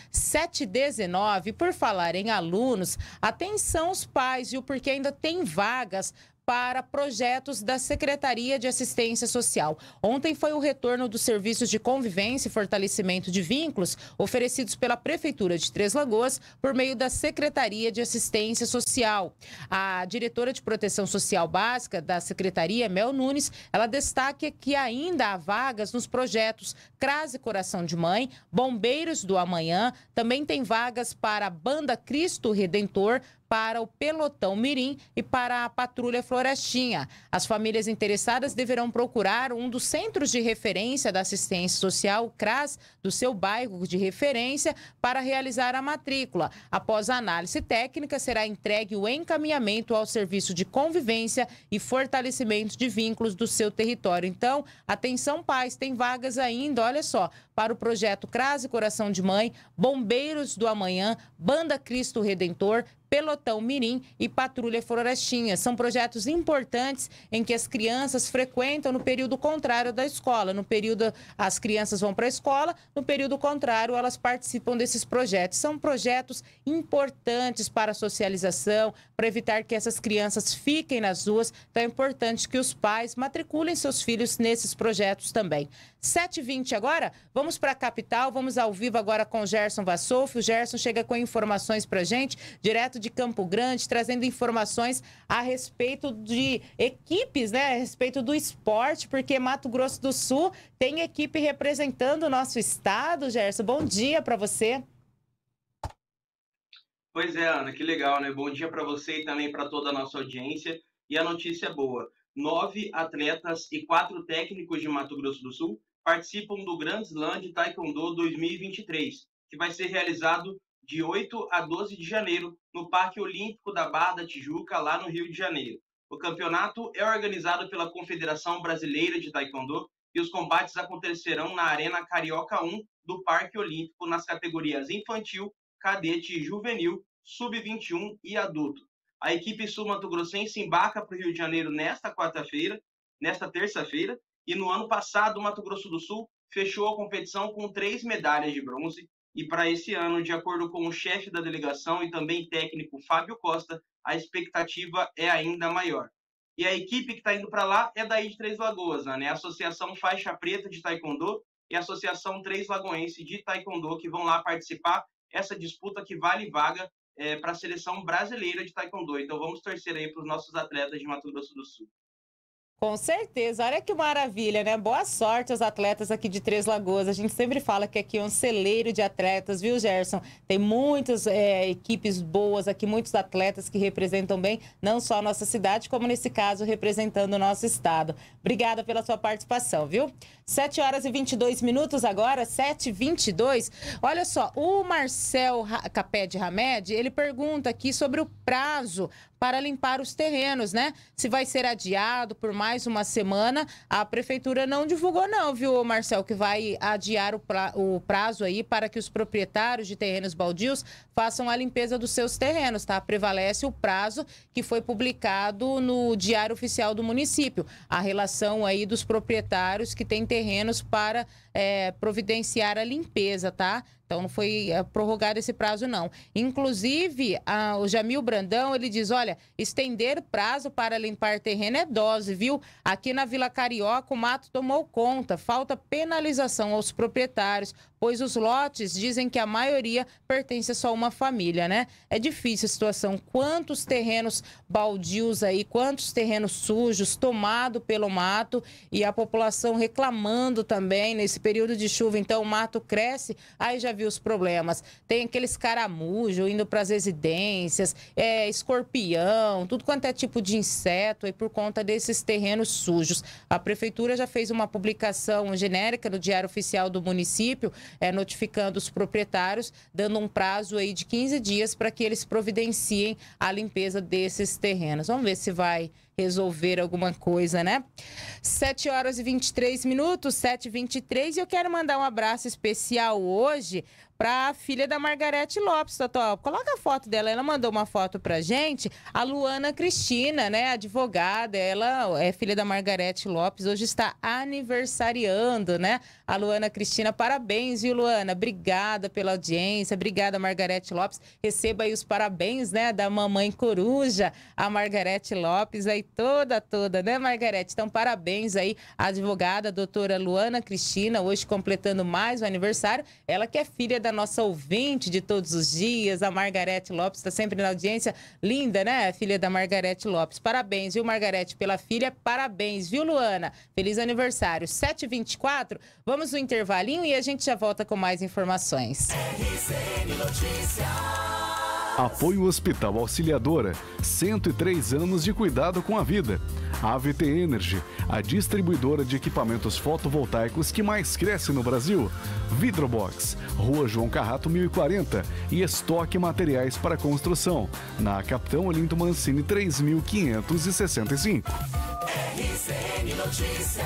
7h19, por falar em alunos, atenção os pais, viu? Porque ainda tem vagas para projetos da Secretaria de Assistência Social. Ontem foi o retorno dos serviços de convivência e fortalecimento de vínculos oferecidos pela Prefeitura de Três Lagoas por meio da Secretaria de Assistência Social. A diretora de Proteção Social Básica da Secretaria, Mel Nunes, ela destaca que ainda há vagas nos projetos CRAS e Coração de Mãe, Bombeiros do Amanhã, também tem vagas para a Banda Cristo Redentor, para o Pelotão Mirim e para a Patrulha Florestinha. As famílias interessadas deverão procurar um dos centros de referência da assistência social, CRAS, do seu bairro de referência, para realizar a matrícula. Após a análise técnica, será entregue o encaminhamento ao serviço de convivência e fortalecimento de vínculos do seu território. Então, atenção pais, tem vagas ainda, olha só, para o projeto CRAS e Coração de Mãe, Bombeiros do Amanhã, Banda Cristo Redentor, Pelotão Mirim e Patrulha Florestinha. São projetos importantes em que as crianças frequentam no período contrário da escola. No período, as crianças vão para a escola, no período contrário, elas participam desses projetos. São projetos importantes para a socialização, para evitar que essas crianças fiquem nas ruas. Então é importante que os pais matriculem seus filhos nesses projetos também. 7h20 agora, vamos para a capital, vamos ao vivo agora com o Gerson Vassolfi. O Gerson chega com informações para a gente, direto de Campo Grande, trazendo informações a respeito de equipes, né? A respeito do esporte, porque Mato Grosso do Sul tem equipe representando o nosso estado. Gerson, bom dia para você. Pois é, Ana, que legal, né? Bom dia para você e também para toda a nossa audiência. E a notícia é boa. 9 atletas e 4 técnicos de Mato Grosso do Sul participam do Grand Slam de Taekwondo 2023, que vai ser realizado de 8 a 12 de janeiro no Parque Olímpico da Barra da Tijuca, lá no Rio de Janeiro. O campeonato é organizado pela Confederação Brasileira de Taekwondo e os combates acontecerão na Arena Carioca 1 do Parque Olímpico nas categorias infantil, cadete e juvenil, sub-21 e adulto. A equipe sul-mato-grossense embarca para o Rio de Janeiro nesta terça-feira, e no ano passado o Mato Grosso do Sul fechou a competição com 3 medalhas de bronze, e para esse ano, de acordo com o chefe da delegação e também técnico Fábio Costa, a expectativa é ainda maior. E a equipe que está indo para lá é daí de Três Lagoas, né? A Associação Faixa Preta de Taekwondo e a Associação Três Lagoense de Taekwondo, que vão lá participar essa disputa que vale vaga para a seleção brasileira de Taekwondo. Então vamos torcer aí para os nossos atletas de Mato Grosso do Sul. Com certeza, olha que maravilha, né? Boa sorte aos atletas aqui de Três Lagoas. A gente sempre fala que aqui é um celeiro de atletas, viu, Gerson? Tem muitas equipes boas aqui, muitos atletas que representam bem, não só a nossa cidade, como nesse caso, representando o nosso estado. Obrigada pela sua participação, viu? 7 horas e 22 minutos agora, 7h22. Olha só, o Marcel Caped Hamed, ele pergunta aqui sobre o prazo para limpar os terrenos, né? Se vai ser adiado por mais uma semana. A prefeitura não divulgou não, viu, Marcel, que vai adiar o prazo aí para que os proprietários de terrenos baldios façam a limpeza dos seus terrenos, tá? Prevalece o prazo que foi publicado no Diário Oficial do município. A relação aí dos proprietários que têm terrenos para providenciar a limpeza, tá? Então, não foi prorrogado esse prazo, não. Inclusive, o Jamil Brandão, ele diz, olha, estender prazo para limpar terreno é dose, viu? Aqui na Vila Carioca, o mato tomou conta. Falta penalização aos proprietários, pois os lotes dizem que a maioria pertence a só uma família, né? É difícil a situação. Quantos terrenos baldios aí, quantos terrenos sujos, tomado pelo mato, e a população reclamando também nesse período de chuva. Então, o mato cresce, aí já viu os problemas. Tem aqueles caramujos indo para as residências, escorpião, tudo quanto é tipo de inseto aí por conta desses terrenos sujos. A prefeitura já fez uma publicação genérica no Diário Oficial do município, notificando os proprietários, dando um prazo aí de 15 dias para que eles providenciem a limpeza desses terrenos. Vamos ver se vai resolver alguma coisa, né? 7 horas e 23 minutos, 7h23, e eu quero mandar um abraço especial hoje para a filha da Margarete Lopes, Totó. Coloca a foto dela, ela mandou uma foto pra gente, a Luana Cristina, né, advogada, ela é filha da Margarete Lopes, hoje está aniversariando, né? A Luana Cristina, parabéns, viu, Luana? Obrigada pela audiência, obrigada, Margarete Lopes. Receba aí os parabéns, né, da mamãe coruja, a Margarete Lopes, aí toda, né, Margarete? Então, parabéns aí à advogada, a doutora Luana Cristina, hoje completando mais um aniversário, ela que é filha da nossa ouvinte de todos os dias, a Margarete Lopes, está sempre na audiência, linda, né, filha da Margarete Lopes. Parabéns, viu, Margarete, pela filha, parabéns, viu, Luana? Feliz aniversário. 7h24, vamos no intervalinho e a gente já volta com mais informações. RCN Notícias. Apoio Hospital Auxiliadora, 103 anos de cuidado com a vida. AVT Energy, a distribuidora de equipamentos fotovoltaicos que mais cresce no Brasil. Vidrobox, Rua João Carrato 1040 e estoque materiais para construção, na Capitão Olinto Mancini 3565. RCN Notícias.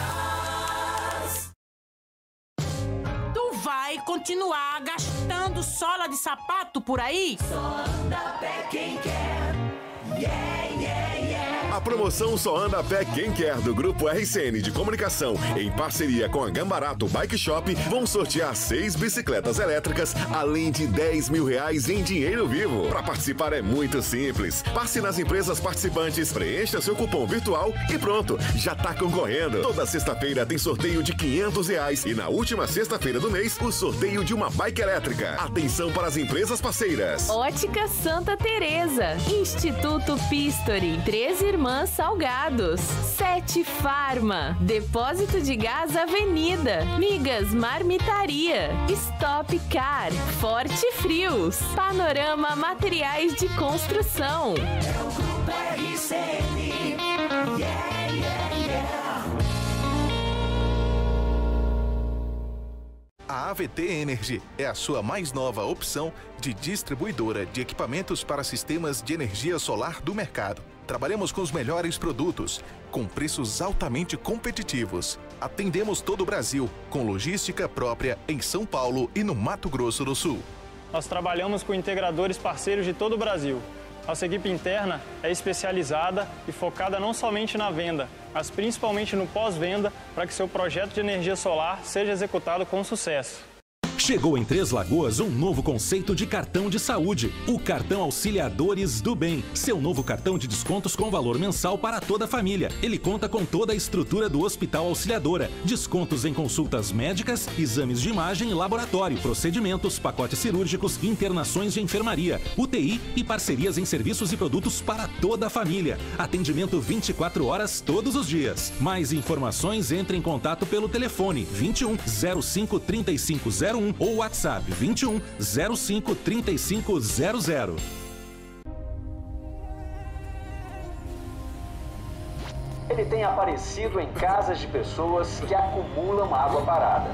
Vai continuar gastando sola de sapato por aí? Só anda a pé quem quer. Yeah, yeah, yeah. A promoção Só Anda a Pé Quem Quer do Grupo RCN de Comunicação, em parceria com a Gambarato Bike Shop, vão sortear 6 bicicletas elétricas, além de R$10 mil em dinheiro vivo. Para participar é muito simples. Passe nas empresas participantes, preencha seu cupom virtual e pronto, já tá concorrendo. Toda sexta-feira tem sorteio de R$500 e na última sexta-feira do mês, o sorteio de uma bike elétrica. Atenção para as empresas parceiras. Ótica Santa Teresa, Instituto Pistori, Três Irmãs Salgados, 7 Farma, Depósito de Gás Avenida, Migas Marmitaria, Stop Car, Forte Frios, Panorama Materiais de Construção. É o Grupo RCN. Yeah, yeah. A AVT Energy é a sua mais nova opção de distribuidora de equipamentos para sistemas de energia solar do mercado. Trabalhamos com os melhores produtos, com preços altamente competitivos. Atendemos todo o Brasil, com logística própria em São Paulo e no Mato Grosso do Sul. Nós trabalhamos com integradores parceiros de todo o Brasil. Nossa equipe interna é especializada e focada não somente na venda, mas principalmente no pós-venda, para que seu projeto de energia solar seja executado com sucesso. Chegou em Três Lagoas um novo conceito de cartão de saúde, o Cartão Auxiliadores do Bem. Seu novo cartão de descontos com valor mensal para toda a família. Ele conta com toda a estrutura do Hospital Auxiliadora. Descontos em consultas médicas, exames de imagem e laboratório, procedimentos, pacotes cirúrgicos, internações de enfermaria, UTI e parcerias em serviços e produtos para toda a família. Atendimento 24 horas todos os dias. Mais informações, entre em contato pelo telefone 21 05 3501 ou WhatsApp 21 05 3500. Ele tem aparecido em casas de pessoas que acumulam água parada.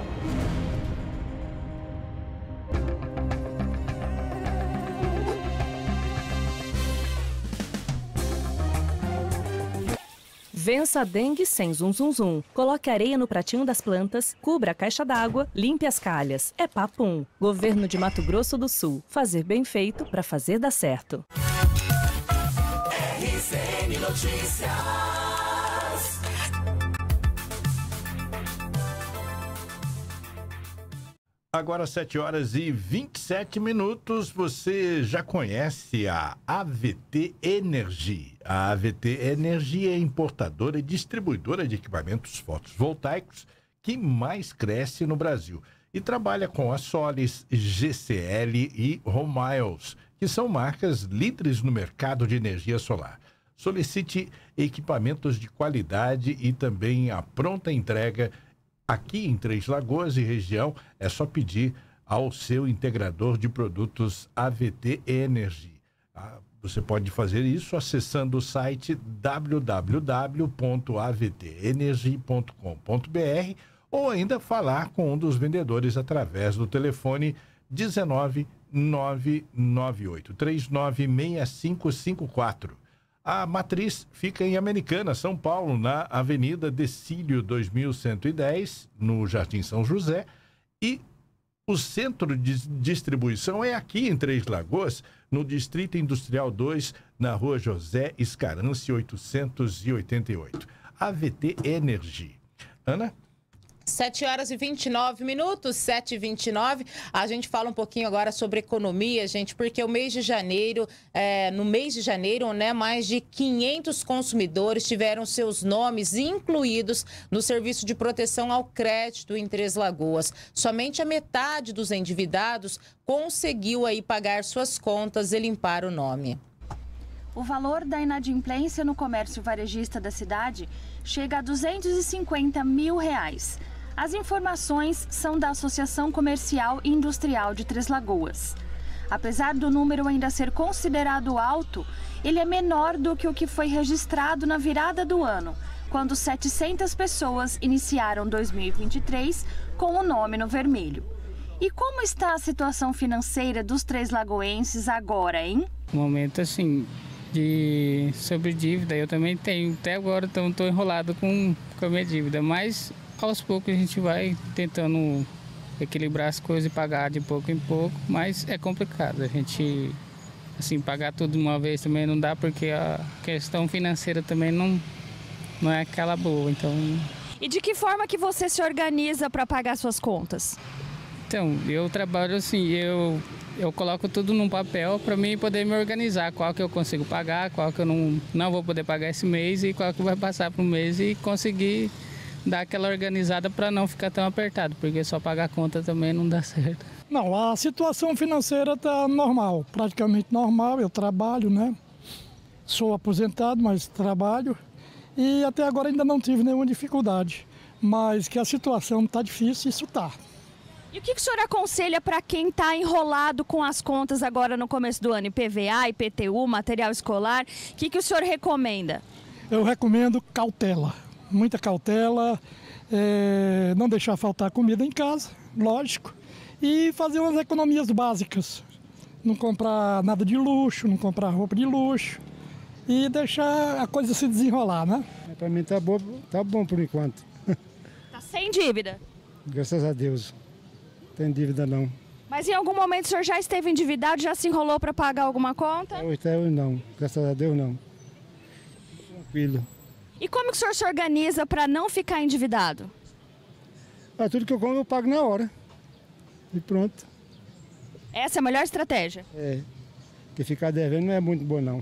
Vença a dengue sem zum zum zum. Coloque areia no pratinho das plantas, cubra a caixa d'água, limpe as calhas. É papum. Governo de Mato Grosso do Sul. Fazer bem feito para fazer dar certo. RCN Notícias. Agora 7 horas e 27 minutos, você já conhece a AVT Energy. A AVT Energy é importadora e distribuidora de equipamentos fotovoltaicos que mais cresce no Brasil e trabalha com a Solis, GCL e Romiles, que são marcas líderes no mercado de energia solar. Solicite equipamentos de qualidade e também a pronta entrega. Aqui em Três Lagoas e região, é só pedir ao seu integrador de produtos AVT Energy. Você pode fazer isso acessando o site www.avtenergy.com.br ou ainda falar com um dos vendedores através do telefone 19 998 39 6554. A matriz fica em Americana, São Paulo, na Avenida Decílio 2110, no Jardim São José. E o centro de distribuição é aqui em Três Lagoas, no Distrito Industrial 2, na Rua José Escarance 888. AVT Energy. Ana? 7 horas e 29 minutos, 7h29. A gente fala um pouquinho agora sobre economia, gente, porque o mês de janeiro, no mês de janeiro, né, mais de 500 consumidores tiveram seus nomes incluídos no Serviço de Proteção ao Crédito em Três Lagoas. Somente a metade dos endividados conseguiu aí pagar suas contas e limpar o nome. O valor da inadimplência no comércio varejista da cidade chega a R$ 250 mil. As informações são da Associação Comercial e Industrial de Três Lagoas. Apesar do número ainda ser considerado alto, ele é menor do que o que foi registrado na virada do ano, quando 700 pessoas iniciaram 2023 com o nome no vermelho. E como está a situação financeira dos três lagoenses agora, hein? No momento, assim, de sobre dívida, eu também tenho. Até agora estou enrolado com a minha dívida, mas aos poucos a gente vai tentando equilibrar as coisas e pagar de pouco em pouco, mas é complicado. A gente, assim, pagar tudo de uma vez também não dá, porque a questão financeira também não é aquela boa, então... E de que forma que você se organiza para pagar suas contas? Então, eu trabalho assim, eu coloco tudo num papel para mim poder me organizar, qual que eu consigo pagar, qual que eu não vou poder pagar esse mês e qual que vai passar para o mês e conseguir dar aquela organizada para não ficar tão apertado, porque só pagar a conta também não dá certo. Não, a situação financeira está normal, praticamente normal. Eu trabalho, né? Sou aposentado, mas trabalho e até agora ainda não tive nenhuma dificuldade. Mas que a situação está difícil, isso está. E o que o senhor aconselha para quem está enrolado com as contas agora no começo do ano? IPVA, IPTU, material escolar, o que o senhor recomenda? Eu recomendo cautela. Muita cautela, não deixar faltar comida em casa, lógico, e fazer umas economias básicas. Não comprar nada de luxo, não comprar roupa de luxo e deixar a coisa se desenrolar, né? Para mim tá bom por enquanto. Tá sem dívida? Graças a Deus. Não tem dívida não. Mas em algum momento o senhor já esteve endividado, já se enrolou para pagar alguma conta? Até hoje não, graças a Deus não. Tranquilo. E como que o senhor se organiza para não ficar endividado? Tudo que eu como eu pago na hora. E pronto. Essa é a melhor estratégia? Porque ficar devendo não é muito bom não.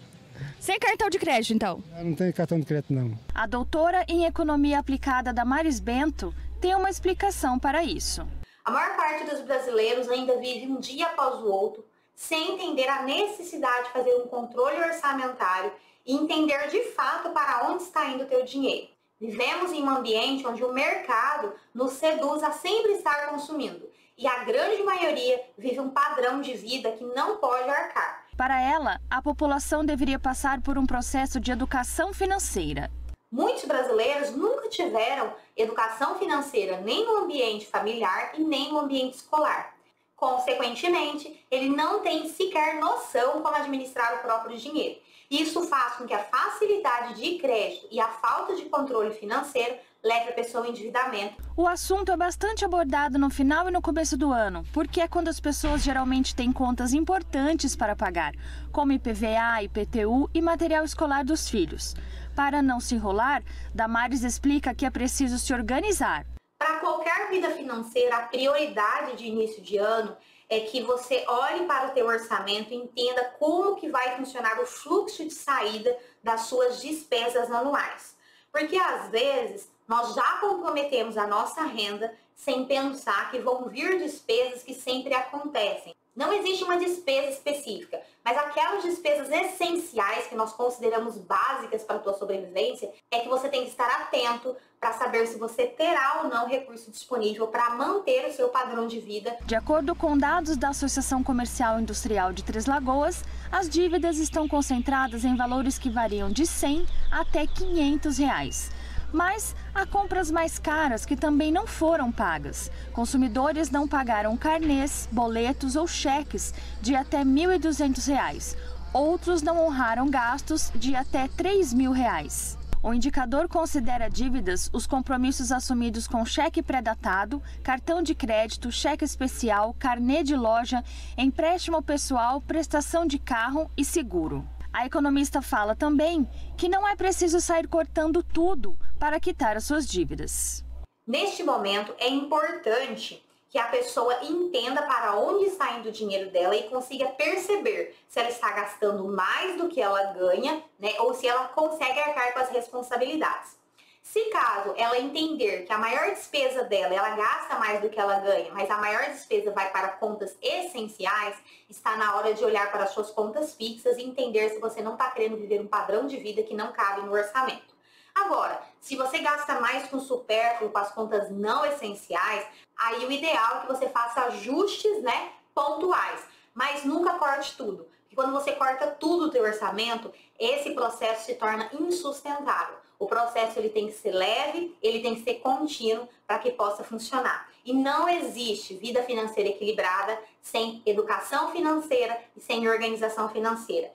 Sem cartão de crédito, então? Não tem cartão de crédito não. A doutora em Economia Aplicada Damares Bento tem uma explicação para isso. A maior parte dos brasileiros ainda vive um dia após o outro, sem entender a necessidade de fazer um controle orçamentário e entender de fato para onde está indo o teu dinheiro. Vivemos em um ambiente onde o mercado nos seduz a sempre estar consumindo, e a grande maioria vive um padrão de vida que não pode arcar. Para ela, a população deveria passar por um processo de educação financeira. Muitos brasileiros nunca tiveram educação financeira nem no ambiente familiar e nem no ambiente escolar. Consequentemente, ele não tem sequer noção como administrar o próprio dinheiro. Isso faz com que a facilidade de crédito e a falta de controle financeiro leve a pessoa ao endividamento. O assunto é bastante abordado no final e no começo do ano, porque é quando as pessoas geralmente têm contas importantes para pagar, como IPVA, IPTU e material escolar dos filhos. Para não se enrolar, Damares explica que é preciso se organizar. Para qualquer vida financeira, a prioridade de início de ano é que você olhe para o teu orçamento e entenda como que vai funcionar o fluxo de saída das suas despesas anuais. Porque às vezes nós já comprometemos a nossa renda sem pensar que vão vir despesas que sempre acontecem. Não existe uma despesa específica, mas aquelas despesas essenciais que nós consideramos básicas para a tua sobrevivência é que você tem que estar atento para saber se você terá ou não recurso disponível para manter o seu padrão de vida. De acordo com dados da Associação Comercial e Industrial de Três Lagoas, as dívidas estão concentradas em valores que variam de R$100 até R$500. Mas há compras mais caras que também não foram pagas. Consumidores não pagaram carnês, boletos ou cheques de até R$ 1.200. Outros não honraram gastos de até R$ 3.000. O indicador considera dívidas os compromissos assumidos com cheque pré-datado, cartão de crédito, cheque especial, carnê de loja, empréstimo pessoal, prestação de carro e seguro. A economista fala também que não é preciso sair cortando tudo para quitar as suas dívidas. Neste momento, é importante que a pessoa entenda para onde está indo o dinheiro dela e consiga perceber se ela está gastando mais do que ela ganha, né, ou se ela consegue arcar com as responsabilidades. Se caso ela entender que a maior despesa dela, ela gasta mais do que ela ganha, mas a maior despesa vai para contas essenciais, está na hora de olhar para as suas contas fixas e entender se você não está querendo viver um padrão de vida que não cabe no orçamento. Agora, se você gasta mais com supérfluo, com as contas não essenciais, aí o ideal é que você faça ajustes, né, pontuais, mas nunca corte tudo. Porque quando você corta tudo do teu orçamento, esse processo se torna insustentável. O processo ele tem que ser leve, ele tem que ser contínuo para que possa funcionar. E não existe vida financeira equilibrada sem educação financeira e sem organização financeira.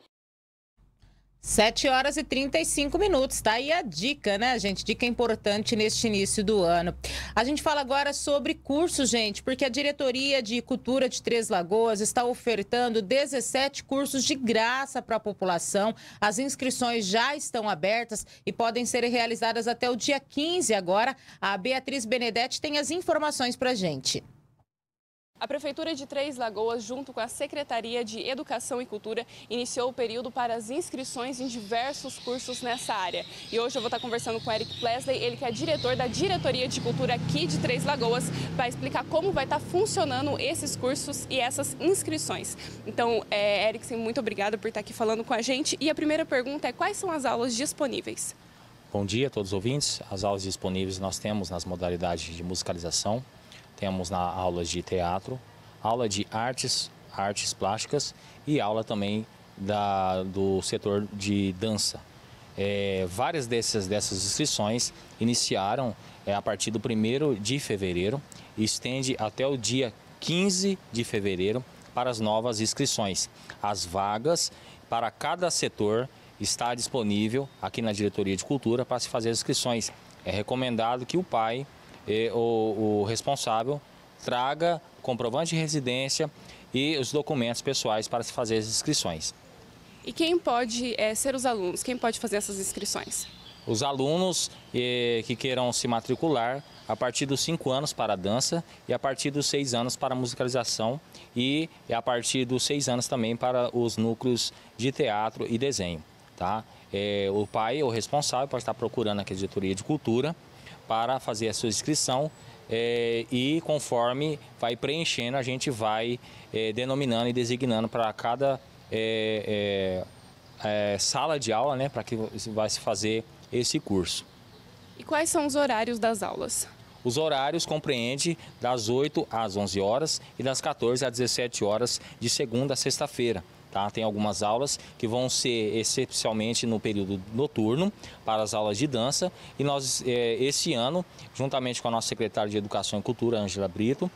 7h35, tá aí a dica, né, gente? Dica importante neste início do ano. A gente fala agora sobre cursos, gente, porque a Diretoria de Cultura de Três Lagoas está ofertando 17 cursos de graça para a população. As inscrições já estão abertas e podem ser realizadas até o dia 15 agora. A Beatriz Benedetti tem as informações para a gente. A Prefeitura de Três Lagoas, junto com a Secretaria de Educação e Cultura, iniciou o período para as inscrições em diversos cursos nessa área. E hoje eu vou estar conversando com o Eric Plesley, ele que é diretor da Diretoria de Cultura aqui de Três Lagoas, para explicar como vai estar funcionando esses cursos e essas inscrições. Então, Eric, muito obrigada por estar aqui falando com a gente. E a primeira pergunta é: quais são as aulas disponíveis? Bom dia a todos os ouvintes. As aulas disponíveis nós temos nas modalidades de musicalização. Temos aulas de teatro, aula de artes plásticas e aula também do setor de dança. Várias dessas inscrições iniciaram a partir do 1º de fevereiro e estende até o dia 15 de fevereiro para as novas inscrições. As vagas para cada setor está disponível aqui na Diretoria de Cultura para se fazer as inscrições. É recomendado que o pai, o responsável, traga comprovante de residência e os documentos pessoais para se fazer as inscrições. E quem pode ser os alunos? Quem pode fazer essas inscrições? Os alunos que queiram se matricular a partir dos 5 anos para a dança e a partir dos 6 anos para a musicalização e a partir dos 6 anos também para os núcleos de teatro e desenho. Tá? O pai, o responsável, pode estar procurando aqui a Diretoria de Cultura para fazer a sua inscrição e conforme vai preenchendo, a gente vai denominando e designando para cada sala de aula, né, para que vai se fazer esse curso. E quais são os horários das aulas? Os horários compreendem das 8 às 11 horas e das 14 às 17 horas de segunda a sexta-feira. Tá? Tem algumas aulas que vão ser excepcionalmente no período noturno para as aulas de dança e nós, esse ano, juntamente com a nossa secretária de Educação e Cultura, Ângela Brito,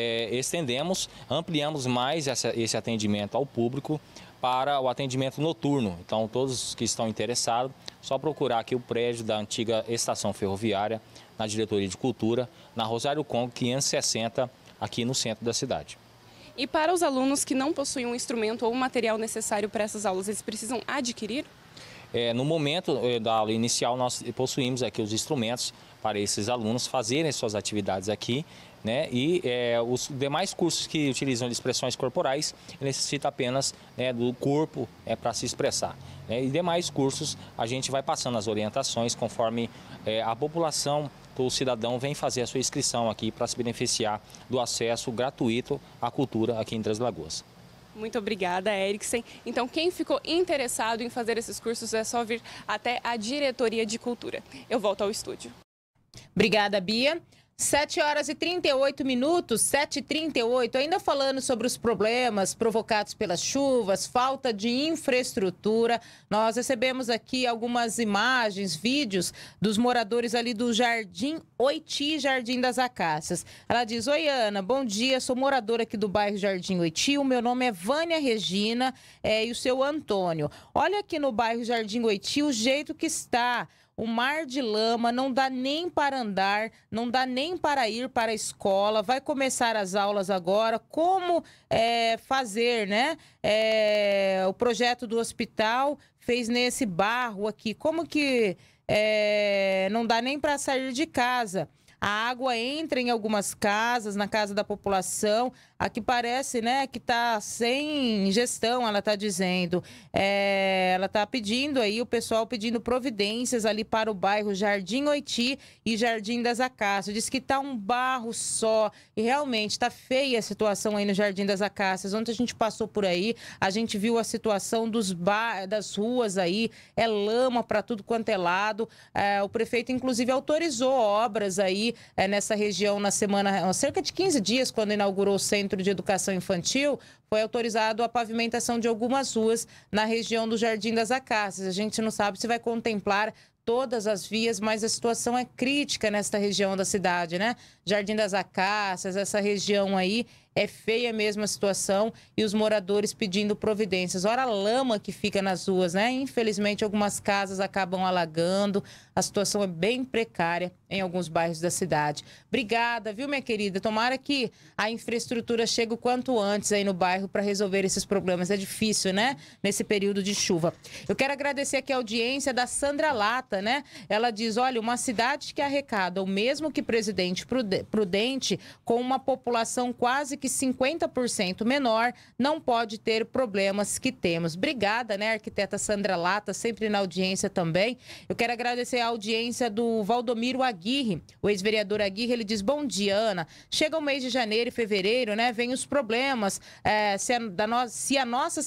ampliamos mais esse atendimento ao público para o atendimento noturno. Então, todos que estão interessados, só procurar aqui o prédio da antiga estação ferroviária, na Diretoria de Cultura, na Rosário Congo 560, aqui no centro da cidade. E para os alunos que não possuem um instrumento ou um material necessário para essas aulas, eles precisam adquirir? No momento da aula inicial, nós possuímos aqui os instrumentos para esses alunos fazerem suas atividades aqui, né? E os demais cursos que utilizam expressões corporais necessitam apenas do corpo para se expressar. E demais cursos a gente vai passando as orientações conforme a população, o cidadão vem fazer a sua inscrição aqui para se beneficiar do acesso gratuito à cultura aqui em Três Lagoas. Muito obrigada, Eriksen. Então, quem ficou interessado em fazer esses cursos é só vir até a Diretoria de Cultura. Eu volto ao estúdio. Obrigada, Bia. 7 horas e 38 minutos, 7h38, ainda falando sobre os problemas provocados pelas chuvas, falta de infraestrutura. Nós recebemos aqui algumas imagens, vídeos dos moradores ali do Jardim Oiti, Jardim das Acácias. Ela diz: oi, Ana, bom dia, sou moradora aqui do bairro Jardim Oiti, o meu nome é Vânia Regina e o seu Antônio. Olha aqui no bairro Jardim Oiti o jeito que está. O mar de lama, não dá nem para andar, não dá nem para ir para a escola. Vai começar as aulas agora. Como fazer, né? O projeto do hospital fez nesse barro aqui. Como que não dá nem para sair de casa? A água entra em algumas casas, na casa da população. Aqui parece, né, que está sem gestão, ela está dizendo. Ela está pedindo aí, o pessoal pedindo providências ali para o bairro Jardim Oiti e Jardim das Acácias. Diz que está um barro só e realmente está feia a situação aí no Jardim das Acácias. Ontem a gente passou por aí, a gente viu a situação das ruas aí, lama para tudo quanto é lado. O prefeito, inclusive, autorizou obras aí nessa região na semana, cerca de 15 dias, quando inaugurou o Centro de Educação Infantil, foi autorizado a pavimentação de algumas ruas na região do Jardim das Acácias. A gente não sabe se vai contemplar todas as vias, mas a situação é crítica nesta região da cidade, né? Jardim das Acácias, essa região aí, é feia mesmo a situação e os moradores pedindo providências. Ora, a lama que fica nas ruas, né? Infelizmente, algumas casas acabam alagando. A situação é bem precária em alguns bairros da cidade. Obrigada, viu, minha querida? Tomara que a infraestrutura chegue o quanto antes aí no bairro para resolver esses problemas. É difícil, né? Nesse período de chuva. Eu quero agradecer aqui a audiência da Sandra Lata, né? Ela diz, olha, uma cidade que arrecada o mesmo que Presidente Prudente, com uma população quase que 50% menor, não pode ter problemas que temos. Obrigada, né, arquiteta Sandra Lata, sempre na audiência também. Eu quero agradecer a audiência do Valdomiro Aguirre. O ex-vereador Aguirre, ele diz: bom dia, Ana. Chega o mês de janeiro e fevereiro, né? Vem os problemas da nossa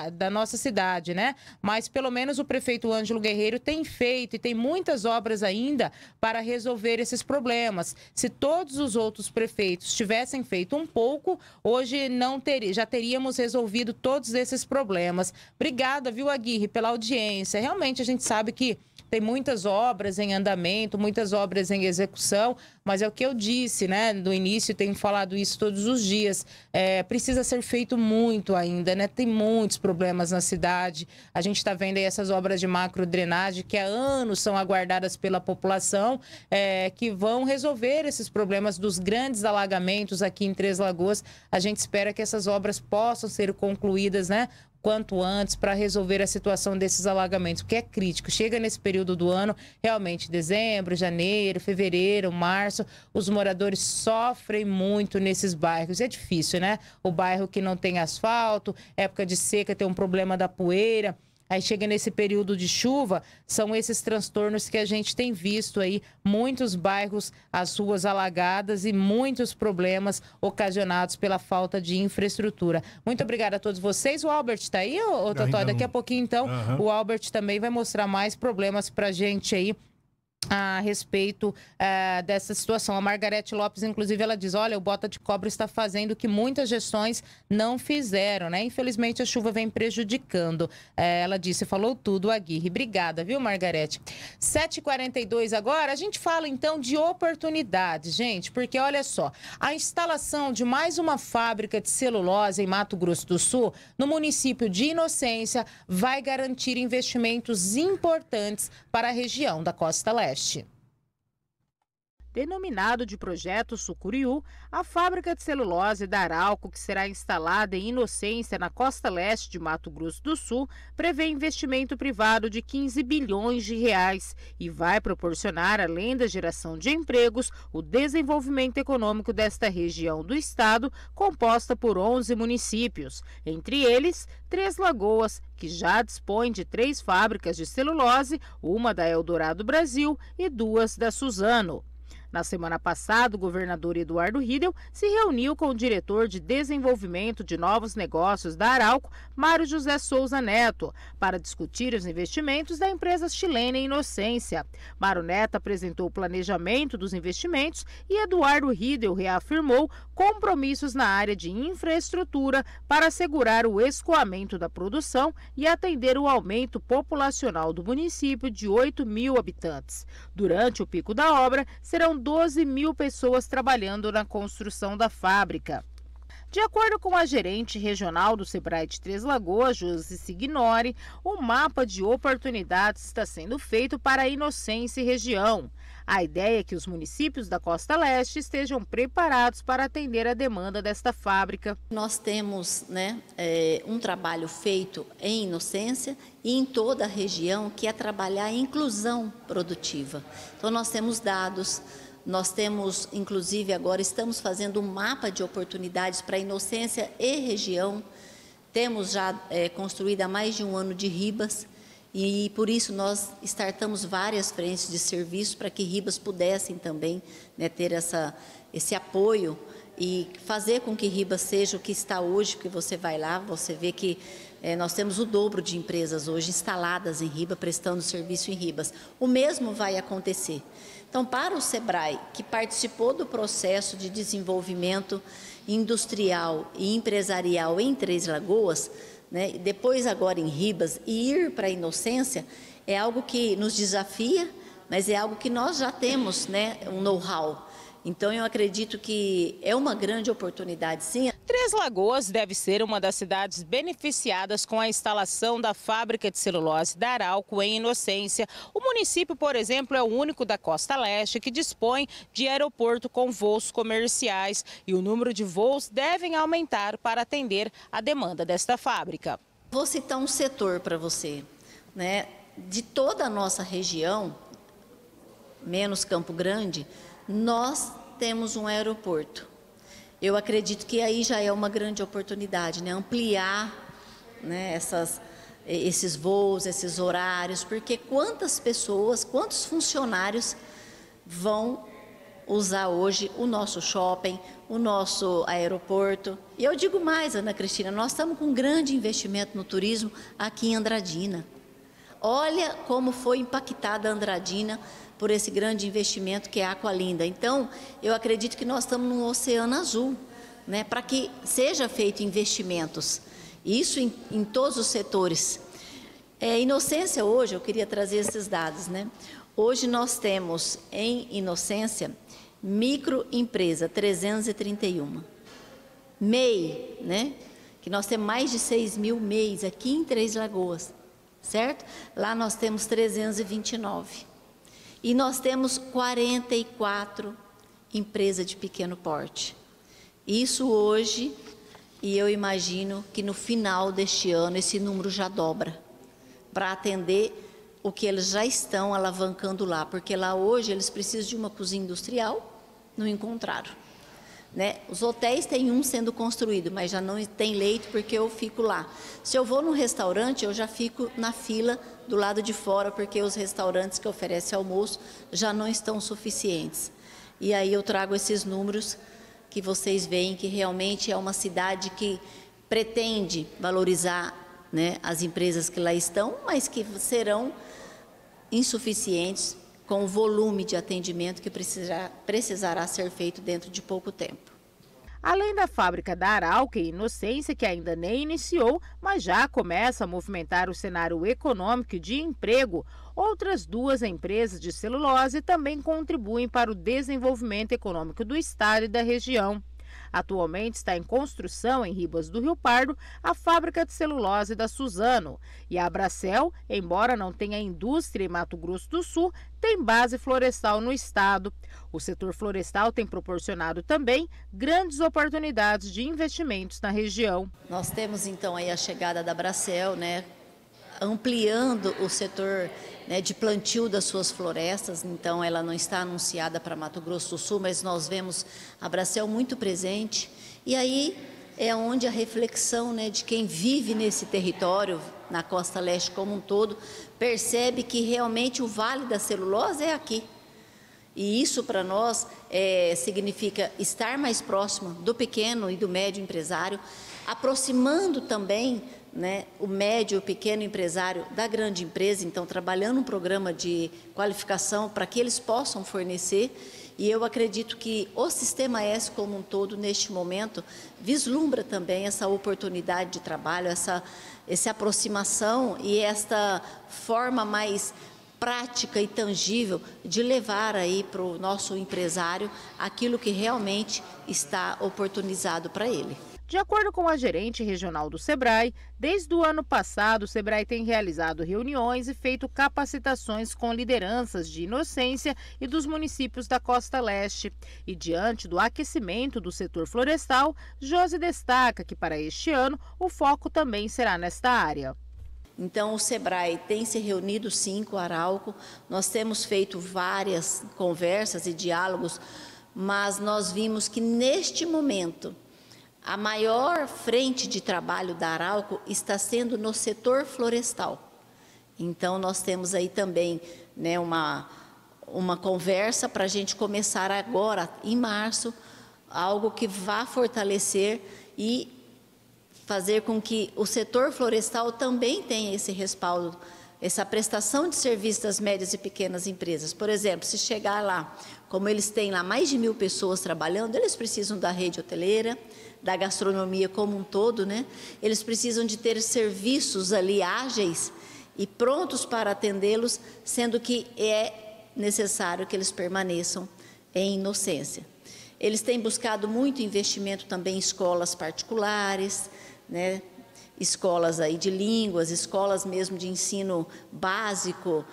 cidade, né? Mas pelo menos o prefeito Ângelo Guerreiro tem feito e tem muitas obras ainda para resolver esses problemas. Se todos os outros prefeitos tivessem feito um pouco, hoje já teríamos resolvido todos esses problemas. Obrigada, viu, Aguirre, pela audiência. Realmente a gente sabe que tem muitas obras em andamento, muitas obras em execução, mas é o que eu disse, né? No início, tenho falado isso todos os dias. Precisa ser feito muito ainda, né? Tem muitos problemas na cidade. A gente está vendo aí essas obras de macrodrenagem que há anos são aguardadas pela população, que vão resolver esses problemas dos grandes alagamentos aqui em Três Lagoas. A gente espera que essas obras possam ser concluídas, né? Quanto antes, para resolver a situação desses alagamentos, porque é crítico. Chega nesse período do ano, realmente, dezembro, janeiro, fevereiro, março, os moradores sofrem muito nesses bairros. É difícil, né? O bairro que não tem asfalto, época de seca tem um problema da poeira. Aí chega nesse período de chuva, são esses transtornos que a gente tem visto aí, muitos bairros, as ruas alagadas e muitos problemas ocasionados pela falta de infraestrutura. Muito obrigada a todos vocês. O Albert está aí, ô Totó? Daqui a pouquinho, então, o Albert também vai mostrar mais problemas para a gente aí a respeito dessa situação. A Margarete Lopes, inclusive, ela diz: olha, o Bota de Cobra está fazendo o que muitas gestões não fizeram, né? Infelizmente, a chuva vem prejudicando. Ela disse, falou tudo, Aguirre. Obrigada, viu, Margarete? 7h42 agora, a gente fala, então, de oportunidades, gente, porque, olha só, a instalação de mais uma fábrica de celulose em Mato Grosso do Sul, no município de Inocência, vai garantir investimentos importantes para a região da Costa Leste. Denominado de Projeto Sucuriú, a fábrica de celulose da Arauco, que será instalada em Inocência, na costa leste de Mato Grosso do Sul, prevê investimento privado de 15 bilhões de reais e vai proporcionar, além da geração de empregos, o desenvolvimento econômico desta região do estado, composta por 11 municípios, entre eles Três Lagoas, que já dispõe de 3 fábricas de celulose, uma da Eldorado Brasil e 2 da Suzano. Na semana passada, o governador Eduardo Riedel se reuniu com o diretor de desenvolvimento de novos negócios da Arauco, Mário José Souza Neto, para discutir os investimentos da empresa chilena Inocência. Mário Neto apresentou o planejamento dos investimentos e Eduardo Riedel reafirmou compromissos na área de infraestrutura para assegurar o escoamento da produção e atender o aumento populacional do município de 8 mil habitantes. Durante o pico da obra, serão 12 mil pessoas trabalhando na construção da fábrica. De acordo com a gerente regional do Sebrae de Três Lagoas, Josi Signori, o mapa de oportunidades está sendo feito para a Inocência e região. A ideia é que os municípios da Costa Leste estejam preparados para atender a demanda desta fábrica. Nós temos um trabalho feito em Inocência e em toda a região, que é trabalhar a inclusão produtiva. Então nós temos dados. Nós temos, inclusive, agora estamos fazendo um mapa de oportunidades para Inocência e região. Temos já construído há mais de um ano de Ribas e, por isso, nós startamos várias frentes de serviço para que Ribas pudessem também ter esse apoio e fazer com que Ribas seja o que está hoje, porque você vai lá, você vê que nós temos o dobro de empresas hoje instaladas em Ribas, prestando serviço em Ribas. O mesmo vai acontecer. Então, para o Sebrae, que participou do processo de desenvolvimento industrial e empresarial em Três Lagoas, depois agora em Ribas, e ir para a Inocência, é algo que nos desafia, mas é algo que nós já temos, um know-how. Então, eu acredito que é uma grande oportunidade, sim. Três Lagoas deve ser uma das cidades beneficiadas com a instalação da fábrica de celulose da Arauco em Inocência. O município, por exemplo, é o único da Costa Leste que dispõe de aeroporto com voos comerciais e o número de voos devem aumentar para atender a demanda desta fábrica. Vou citar um setor para você, de toda a nossa região, menos Campo Grande, nós temos um aeroporto. Eu acredito que aí já é uma grande oportunidade, ampliar esses voos, esses horários, porque quantas pessoas, quantos funcionários vão usar hoje o nosso shopping, o nosso aeroporto. E eu digo mais, Ana Cristina, nós estamos com um grande investimento no turismo aqui em Andradina. Olha como foi impactada a Andradina por esse grande investimento que é a Aqualinda. Então, eu acredito que nós estamos num oceano azul, né, para que seja feito investimentos, isso em todos os setores. Inocência hoje, eu queria trazer esses dados, né? Hoje nós temos em Inocência microempresa 331, MEI, né? Que nós temos mais de 6 mil MEIs aqui em Três Lagoas, certo? Lá nós temos 329. E nós temos 44 empresas de pequeno porte. Isso hoje, e eu imagino que no final deste ano esse número já dobra, para atender o que eles já estão alavancando lá, porque lá hoje eles precisam de uma cozinha industrial, não encontraram, né? Os hotéis têm um sendo construído, mas já não tem leito porque eu fico lá. Se eu vou num restaurante, eu já fico na fila do lado de fora, porque os restaurantes que oferecem almoço já não estão suficientes. E aí eu trago esses números que vocês veem que realmente é uma cidade que pretende valorizar, né, as empresas que lá estão, mas que serão insuficientes com o volume de atendimento que precisará ser feito dentro de pouco tempo. Além da fábrica da Arauco e Inocência, que ainda nem iniciou, mas já começa a movimentar o cenário econômico e de emprego, outras duas empresas de celulose também contribuem para o desenvolvimento econômico do estado e da região. Atualmente está em construção em Ribas do Rio Pardo a fábrica de celulose da Suzano. E a Abracel, embora não tenha indústria em Mato Grosso do Sul, tem base florestal no estado. O setor florestal tem proporcionado também grandes oportunidades de investimentos na região. Nós temos então aí a chegada da Abracel, né, ampliando o setor, né, de plantio das suas florestas. Então ela não está anunciada para Mato Grosso do Sul, mas nós vemos a Abracel muito presente. E aí é onde a reflexão, né, de quem vive nesse território, na costa leste como um todo, percebe que realmente o Vale da Celulose é aqui. E isso para nós significa estar mais próximo do pequeno e do médio empresário, aproximando também, né, o médio e o pequeno empresário da grande empresa, então trabalhando um programa de qualificação para que eles possam fornecer. E eu acredito que o Sistema S como um todo, neste momento, vislumbra também essa oportunidade de trabalho, essa aproximação e esta forma mais prática e tangível de levar aí para o nosso empresário aquilo que realmente está oportunizado para ele. De acordo com a gerente regional do Sebrae, desde o ano passado o Sebrae tem realizado reuniões e feito capacitações com lideranças de Inocência e dos municípios da Costa Leste. E diante do aquecimento do setor florestal, Josi destaca que para este ano o foco também será nesta área. Então, o Sebrae tem se reunido sim com a Arauco, nós temos feito várias conversas e diálogos, mas nós vimos que neste momento a maior frente de trabalho da Arauco está sendo no setor florestal. Então, nós temos aí também, né, uma conversa para a gente começar agora, em março, algo que vá fortalecer e fazer com que o setor florestal também tenha esse respaldo, essa prestação de serviços das médias e pequenas empresas. Por exemplo, se chegar lá, como eles têm lá mais de 1.000 pessoas trabalhando, eles precisam da rede hoteleira, da gastronomia como um todo, né? Eles precisam de ter serviços ali ágeis e prontos para atendê-los, sendo que é necessário que eles permaneçam em Inocência. Eles têm buscado muito investimento também em escolas particulares, né? Escolas aí de línguas, escolas mesmo de ensino básico,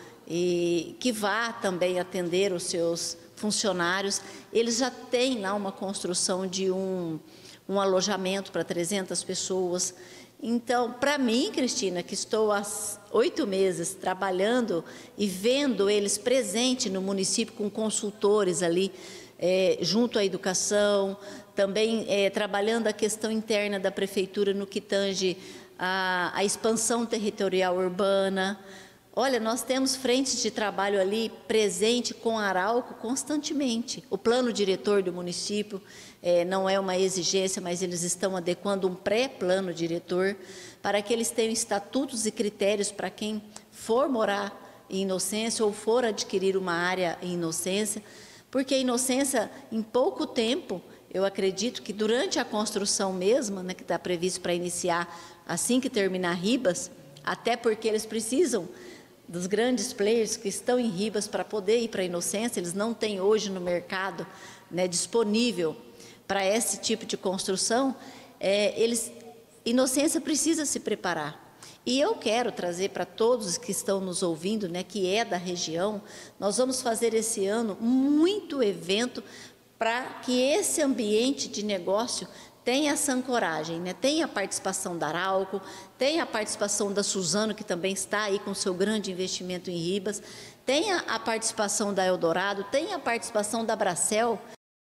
e que vá também atender os seus funcionários. Eles já têm lá uma construção de um alojamento para 300 pessoas. Então, para mim, Cristina, que estou há 8 meses trabalhando e vendo eles presentes no município com consultores ali, junto à educação, também trabalhando a questão interna da prefeitura no que tange a expansão territorial urbana. Olha, nós temos frentes de trabalho ali presente com a Arauco constantemente. O plano diretor do município não é uma exigência, mas eles estão adequando um pré-plano diretor para que eles tenham estatutos e critérios para quem for morar em Inocência ou for adquirir uma área em Inocência, porque a Inocência, em pouco tempo, eu acredito que durante a construção mesma, né, que está previsto para iniciar assim que terminar Ribas, até porque eles precisam dos grandes players que estão em Ribas para poder ir para a Inocência, eles não têm hoje no mercado, né, disponível para esse tipo de construção, Inocência precisa se preparar. E eu quero trazer para todos que estão nos ouvindo, né, que é da região, nós vamos fazer esse ano muito evento para que esse ambiente de negócio tem essa ancoragem, né? Tem a participação da Arauco, tem a participação da Suzano, que também está aí com seu grande investimento em Ribas, tem a participação da Eldorado, tem a participação da Bracel.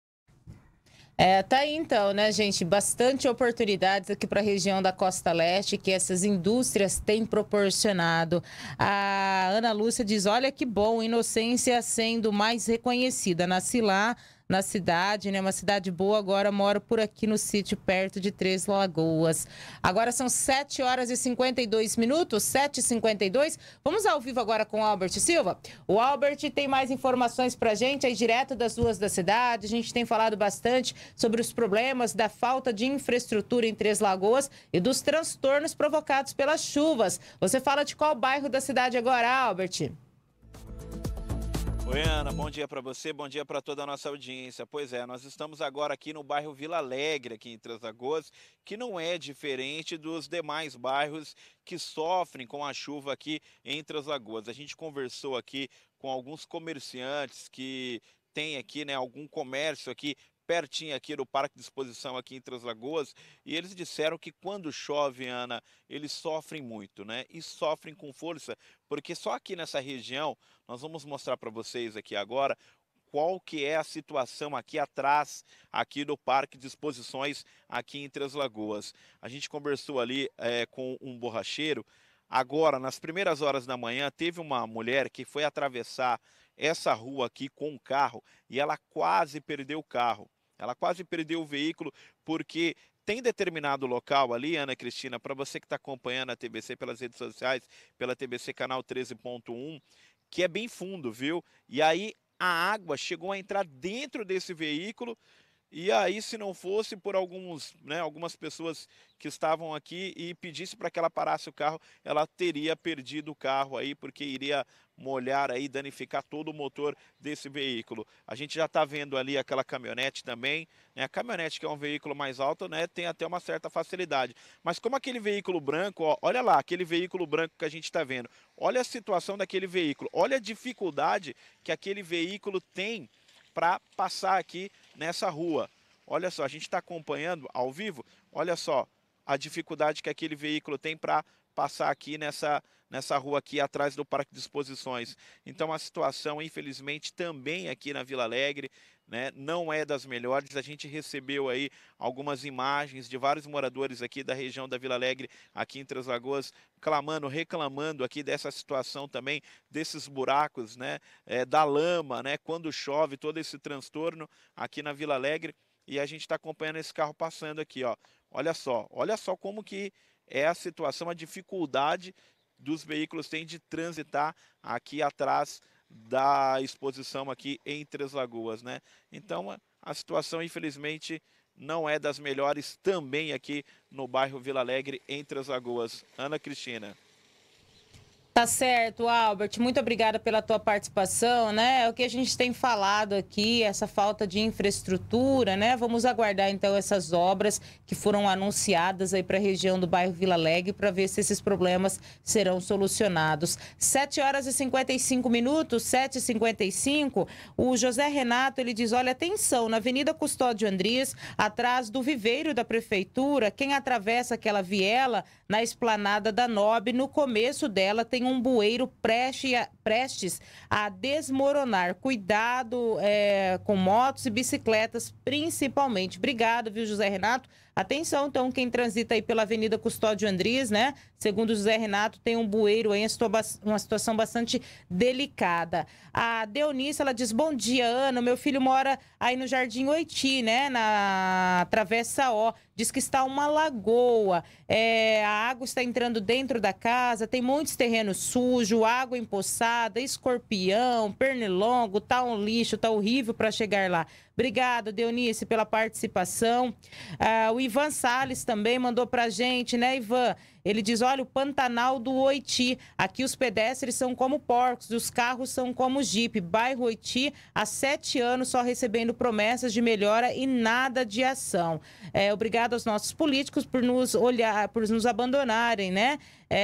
Tá aí então, né, gente? Bastante oportunidades aqui para a região da Costa Leste que essas indústrias têm proporcionado. A Ana Lúcia diz, olha que bom, Inocência sendo mais reconhecida. Nasci lá na cidade, né? Uma cidade boa, agora moro por aqui no sítio, perto de Três Lagoas. Agora são 7h52, 7h52. Vamos ao vivo agora com o Albert Silva. O Albert tem mais informações pra gente aí direto das ruas da cidade. A gente tem falado bastante sobre os problemas da falta de infraestrutura em Três Lagoas e dos transtornos provocados pelas chuvas. Você fala de qual bairro da cidade agora, Albert? Oi, Ana, bom dia para você, bom dia para toda a nossa audiência. Pois é, nós estamos agora aqui no bairro Vila Alegre, aqui em Três Lagoas, que não é diferente dos demais bairros que sofrem com a chuva aqui em Três Lagoas. A gente conversou aqui com alguns comerciantes que têm aqui, né, algum comércio aqui pertinho aqui do Parque de Exposição aqui em Três Lagoas, e eles disseram que quando chove, Ana, eles sofrem muito, né? E sofrem com força, porque só aqui nessa região, nós vamos mostrar para vocês aqui agora qual que é a situação aqui atrás, aqui do Parque de Exposições aqui em Três Lagoas. A gente conversou ali com um borracheiro. Agora, nas primeiras horas da manhã, teve uma mulher que foi atravessar essa rua aqui com um carro e ela quase perdeu o carro. Ela quase perdeu o veículo porque tem determinado local ali, Ana Cristina, para você que está acompanhando a TBC pelas redes sociais, pela TBC canal 13.1, que é bem fundo, viu? E aí a água chegou a entrar dentro desse veículo. E aí, se não fosse por algumas pessoas que estavam aqui e pedisse para que ela parasse o carro, ela teria perdido o carro aí, porque iria molhar aí, danificar todo o motor desse veículo. A gente já está vendo ali aquela caminhonete também, né? A caminhonete, que é um veículo mais alto, né, tem até uma certa facilidade. Mas como aquele veículo branco, ó, olha lá, aquele veículo branco que a gente está vendo, olha a situação daquele veículo, olha a dificuldade que aquele veículo tem para passar aqui nessa rua. Olha só, a gente está acompanhando ao vivo, olha só a dificuldade que aquele veículo tem para passar aqui nessa rua aqui atrás do Parque de Exposições. Então a situação, infelizmente, também aqui na Vila Alegre, né, não é das melhores. A gente recebeu aí algumas imagens de vários moradores aqui da região da Vila Alegre, aqui em Três Lagoas, reclamando aqui dessa situação também, desses buracos, né, da lama, né, quando chove, todo esse transtorno aqui na Vila Alegre. E a gente está acompanhando esse carro passando aqui, ó. Olha só como que é a situação, a dificuldade dos veículos têm de transitar aqui atrás da exposição aqui em Três Lagoas, né? Então a situação, infelizmente, não é das melhores também aqui no bairro Vila Alegre, em Três Lagoas. Ana Cristina. Tá certo, Albert, muito obrigada pela tua participação, né? É o que a gente tem falado aqui, essa falta de infraestrutura, né? Vamos aguardar então essas obras que foram anunciadas aí para a região do bairro Vila Alegre para ver se esses problemas serão solucionados. 7h55, 7h55, o José Renato, ele diz, olha, atenção, na Avenida Custódio Andrias, atrás do viveiro da prefeitura, quem atravessa aquela viela na esplanada da Nobre, no começo dela tem tem um bueiro prestes a desmoronar. Cuidado com motos e bicicletas, principalmente. Obrigado, viu, José Renato? Atenção, então, quem transita aí pela Avenida Custódio Andrés, né? Segundo o José Renato, tem um bueiro aí, uma situação bastante delicada. A Deonice, ela diz, bom dia, Ana, meu filho mora aí no Jardim Oiti, né? Na Travessa O. Diz que está uma lagoa, a água está entrando dentro da casa, tem muitos terrenos sujos, água empoçada, escorpião, pernilongo, tá um lixo, tá horrível para chegar lá. Obrigada, Deonice, pela participação. O Ivan Salles também mandou pra gente, né, Ivan? Ele diz, olha, o Pantanal do Oiti, aqui os pedestres são como porcos, os carros são como Jeep. Bairro Oiti, há 7 anos só recebendo promessas de melhora e nada de ação. Obrigado aos nossos políticos por nos olhar, por nos abandonarem, né?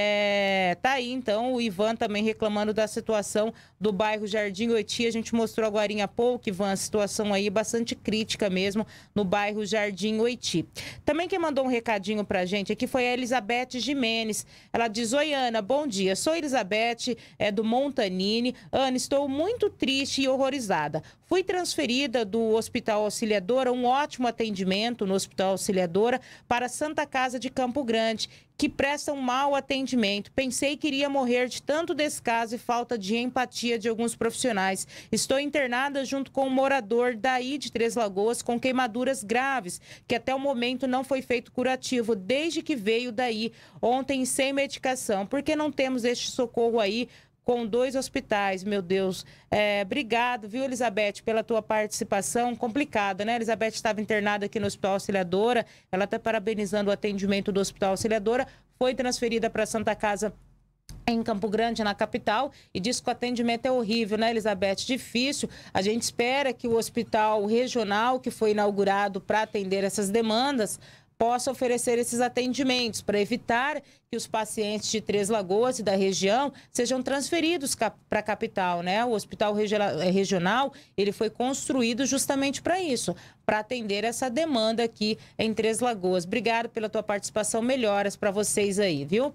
Tá aí, então, o Ivan também reclamando da situação do bairro Jardim Oiti. A gente mostrou agora há pouco, Ivan, a situação aí bastante crítica mesmo no bairro Jardim Oiti. Também quem mandou um recadinho pra gente aqui foi a Elizabeth Jimenez. Ela diz, oi, Ana, bom dia. Sou Elizabeth, do Montanini. Ana, estou muito triste e horrorizada. Fui transferida do Hospital Auxiliadora, um ótimo atendimento no Hospital Auxiliadora, para a Santa Casa de Campo Grande, que presta um mau atendimento. Pensei que iria morrer de tanto descaso e falta de empatia de alguns profissionais. Estou internada junto com um morador daí de Três Lagoas com queimaduras graves, que até o momento não foi feito curativo, desde que veio daí ontem sem medicação. Por que não temos este socorro aí com 2 hospitais, meu Deus? Obrigado, viu, Elizabeth, pela tua participação. Complicada, né? Elizabeth estava internada aqui no Hospital Auxiliadora, ela está parabenizando o atendimento do Hospital Auxiliadora, foi transferida para a Santa Casa em Campo Grande, na capital, e diz que o atendimento é horrível, né, Elizabeth? Difícil. A gente espera que o hospital regional, que foi inaugurado para atender essas demandas, possa oferecer esses atendimentos para evitar que os pacientes de Três Lagoas e da região sejam transferidos para a capital, né? O hospital regional, ele foi construído justamente para isso, para atender essa demanda aqui em Três Lagoas. Obrigado pela tua participação, melhoras para vocês aí, viu?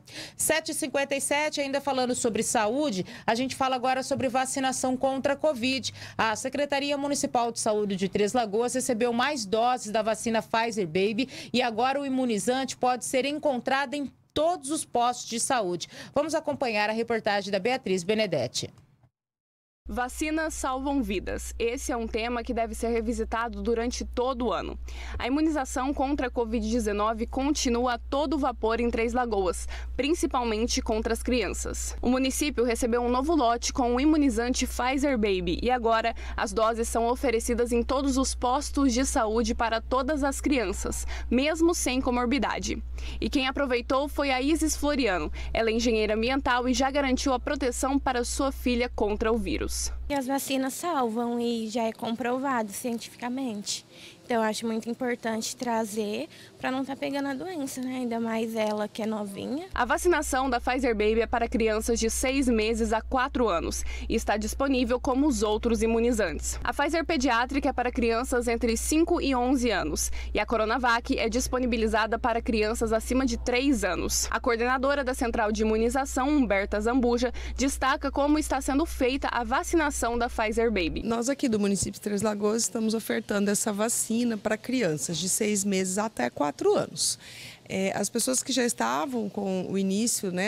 7h57, ainda falando sobre saúde, a gente fala agora sobre vacinação contra a Covid. A Secretaria Municipal de Saúde de Três Lagoas recebeu mais doses da vacina Pfizer Baby e agora o imunizante pode ser encontrado em todos os postos de saúde. Vamos acompanhar a reportagem da Beatriz Benedetti. Vacinas salvam vidas. Esse é um tema que deve ser revisitado durante todo o ano. A imunização contra a Covid-19 continua a todo vapor em Três Lagoas, principalmente contra as crianças. O município recebeu um novo lote com o imunizante Pfizer Baby e agora as doses são oferecidas em todos os postos de saúde para todas as crianças, mesmo sem comorbidade. E quem aproveitou foi a Isis Floriano. Ela é engenheira ambiental e já garantiu a proteção para sua filha contra o vírus. As vacinas salvam e já é comprovado cientificamente. Então, eu acho muito importante trazer para não estar pegando a doença, né? Ainda mais ela que é novinha. A vacinação da Pfizer Baby é para crianças de 6 meses a 4 anos e está disponível como os outros imunizantes. A Pfizer Pediátrica é para crianças entre 5 e 11 anos e a Coronavac é disponibilizada para crianças acima de 3 anos. A coordenadora da Central de Imunização, Humberta Zambuja, destaca como está sendo feita a vacinação da Pfizer Baby. Nós aqui do município de Três Lagoas estamos ofertando essa vacina para crianças de 6 meses até 4 anos. As pessoas que já estavam com o início, né,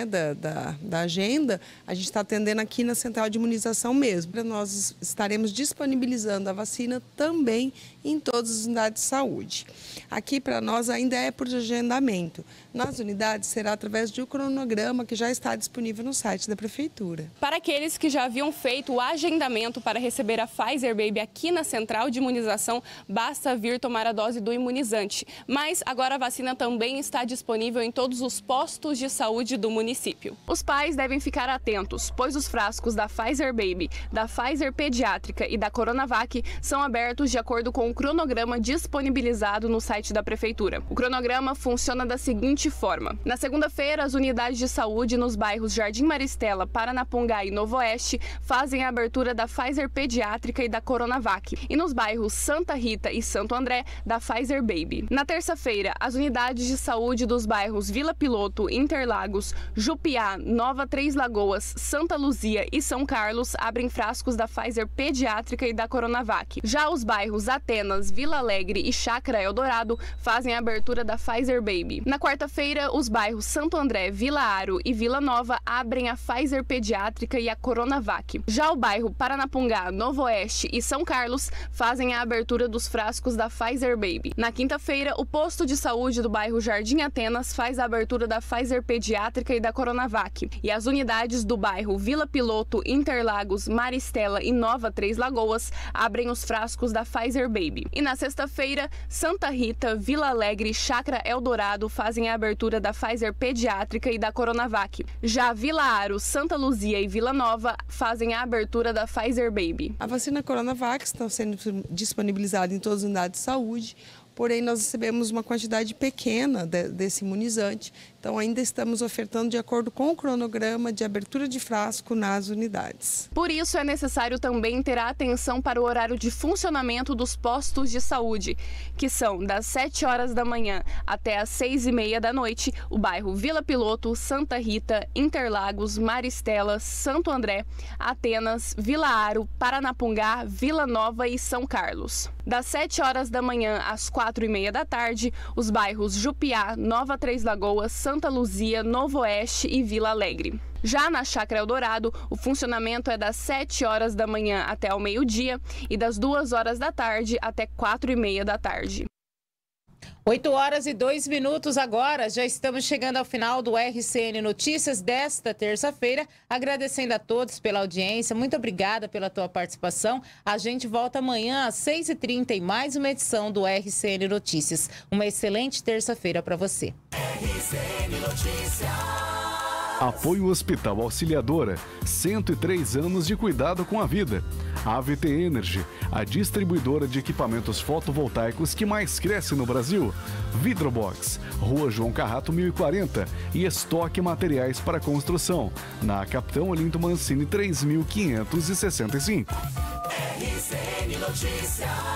da agenda, a gente está atendendo aqui na Central de Imunização mesmo. Nós estaremos disponibilizando a vacina também em todas as unidades de saúde. Aqui para nós ainda é por agendamento. Nas unidades será através de um cronograma que já está disponível no site da Prefeitura. Para aqueles que já haviam feito o agendamento para receber a Pfizer Baby aqui na Central de Imunização, basta vir tomar a dose do imunizante. Mas agora a vacina também está disponível em todos os postos de saúde do município. Os pais devem ficar atentos, pois os frascos da Pfizer Baby, da Pfizer Pediátrica e da Coronavac são abertos de acordo com o cronograma disponibilizado no site da Prefeitura. O cronograma funciona da seguinte forma. Na segunda-feira, as unidades de saúde nos bairros Jardim Maristela, Paranapunga e Novo Oeste fazem a abertura da Pfizer Pediátrica e da Coronavac. E nos bairros Santa Rita e Santo André, da Pfizer Baby. Na terça-feira, as unidades de saúde saúde dos bairros Vila Piloto, Interlagos, Jupiá, Nova Três Lagoas, Santa Luzia e São Carlos abrem frascos da Pfizer Pediátrica e da Coronavac. Já os bairros Atenas, Vila Alegre e Chácara Eldorado fazem a abertura da Pfizer Baby. Na quarta-feira, os bairros Santo André, Vila Aro e Vila Nova abrem a Pfizer Pediátrica e a Coronavac. Já o bairro Paranapungá, Novo Oeste e São Carlos fazem a abertura dos frascos da Pfizer Baby. Na quinta-feira, o posto de saúde do bairro Jardim Atenas faz a abertura da Pfizer Pediátrica e da Coronavac. E as unidades do bairro Vila Piloto, Interlagos, Maristela e Nova Três Lagoas abrem os frascos da Pfizer Baby. E na sexta-feira, Santa Rita, Vila Alegre e Chácara Eldorado fazem a abertura da Pfizer Pediátrica e da Coronavac. Já Vila Aro, Santa Luzia e Vila Nova fazem a abertura da Pfizer Baby. A vacina Coronavac está sendo disponibilizada em todas as unidades de saúde, porém nós recebemos uma quantidade pequena desse imunizante, então ainda estamos ofertando de acordo com o cronograma de abertura de frasco nas unidades. Por isso é necessário também ter atenção para o horário de funcionamento dos postos de saúde, que são das 7 horas da manhã até as 6h30 da noite, o bairro Vila Piloto, Santa Rita, Interlagos, Maristela, Santo André, Atenas, Vila Aro, Paranapungá, Vila Nova e São Carlos. Das 7 horas da manhã às 4h30 da tarde, os bairros Jupiá, Nova Três Lagoas, Santa Luzia, Novo Oeste e Vila Alegre. Já na Chácara Eldorado, o funcionamento é das 7 horas da manhã até ao meio-dia e das 2 horas da tarde até 4h30 da tarde. 8 horas e 2 minutos agora, já estamos chegando ao final do RCN Notícias desta terça-feira, agradecendo a todos pela audiência, muito obrigada pela tua participação, a gente volta amanhã às 6h30 em mais uma edição do RCN Notícias. Uma excelente terça-feira para você. RCN Notícias. Apoio Hospital Auxiliadora, 103 anos de cuidado com a vida. AVT Energy, a distribuidora de equipamentos fotovoltaicos que mais cresce no Brasil. Vidrobox, Rua João Carrato 1040 e Estoque Materiais para Construção, na Capitão Olinto Mancini 3565. RCN Notícias.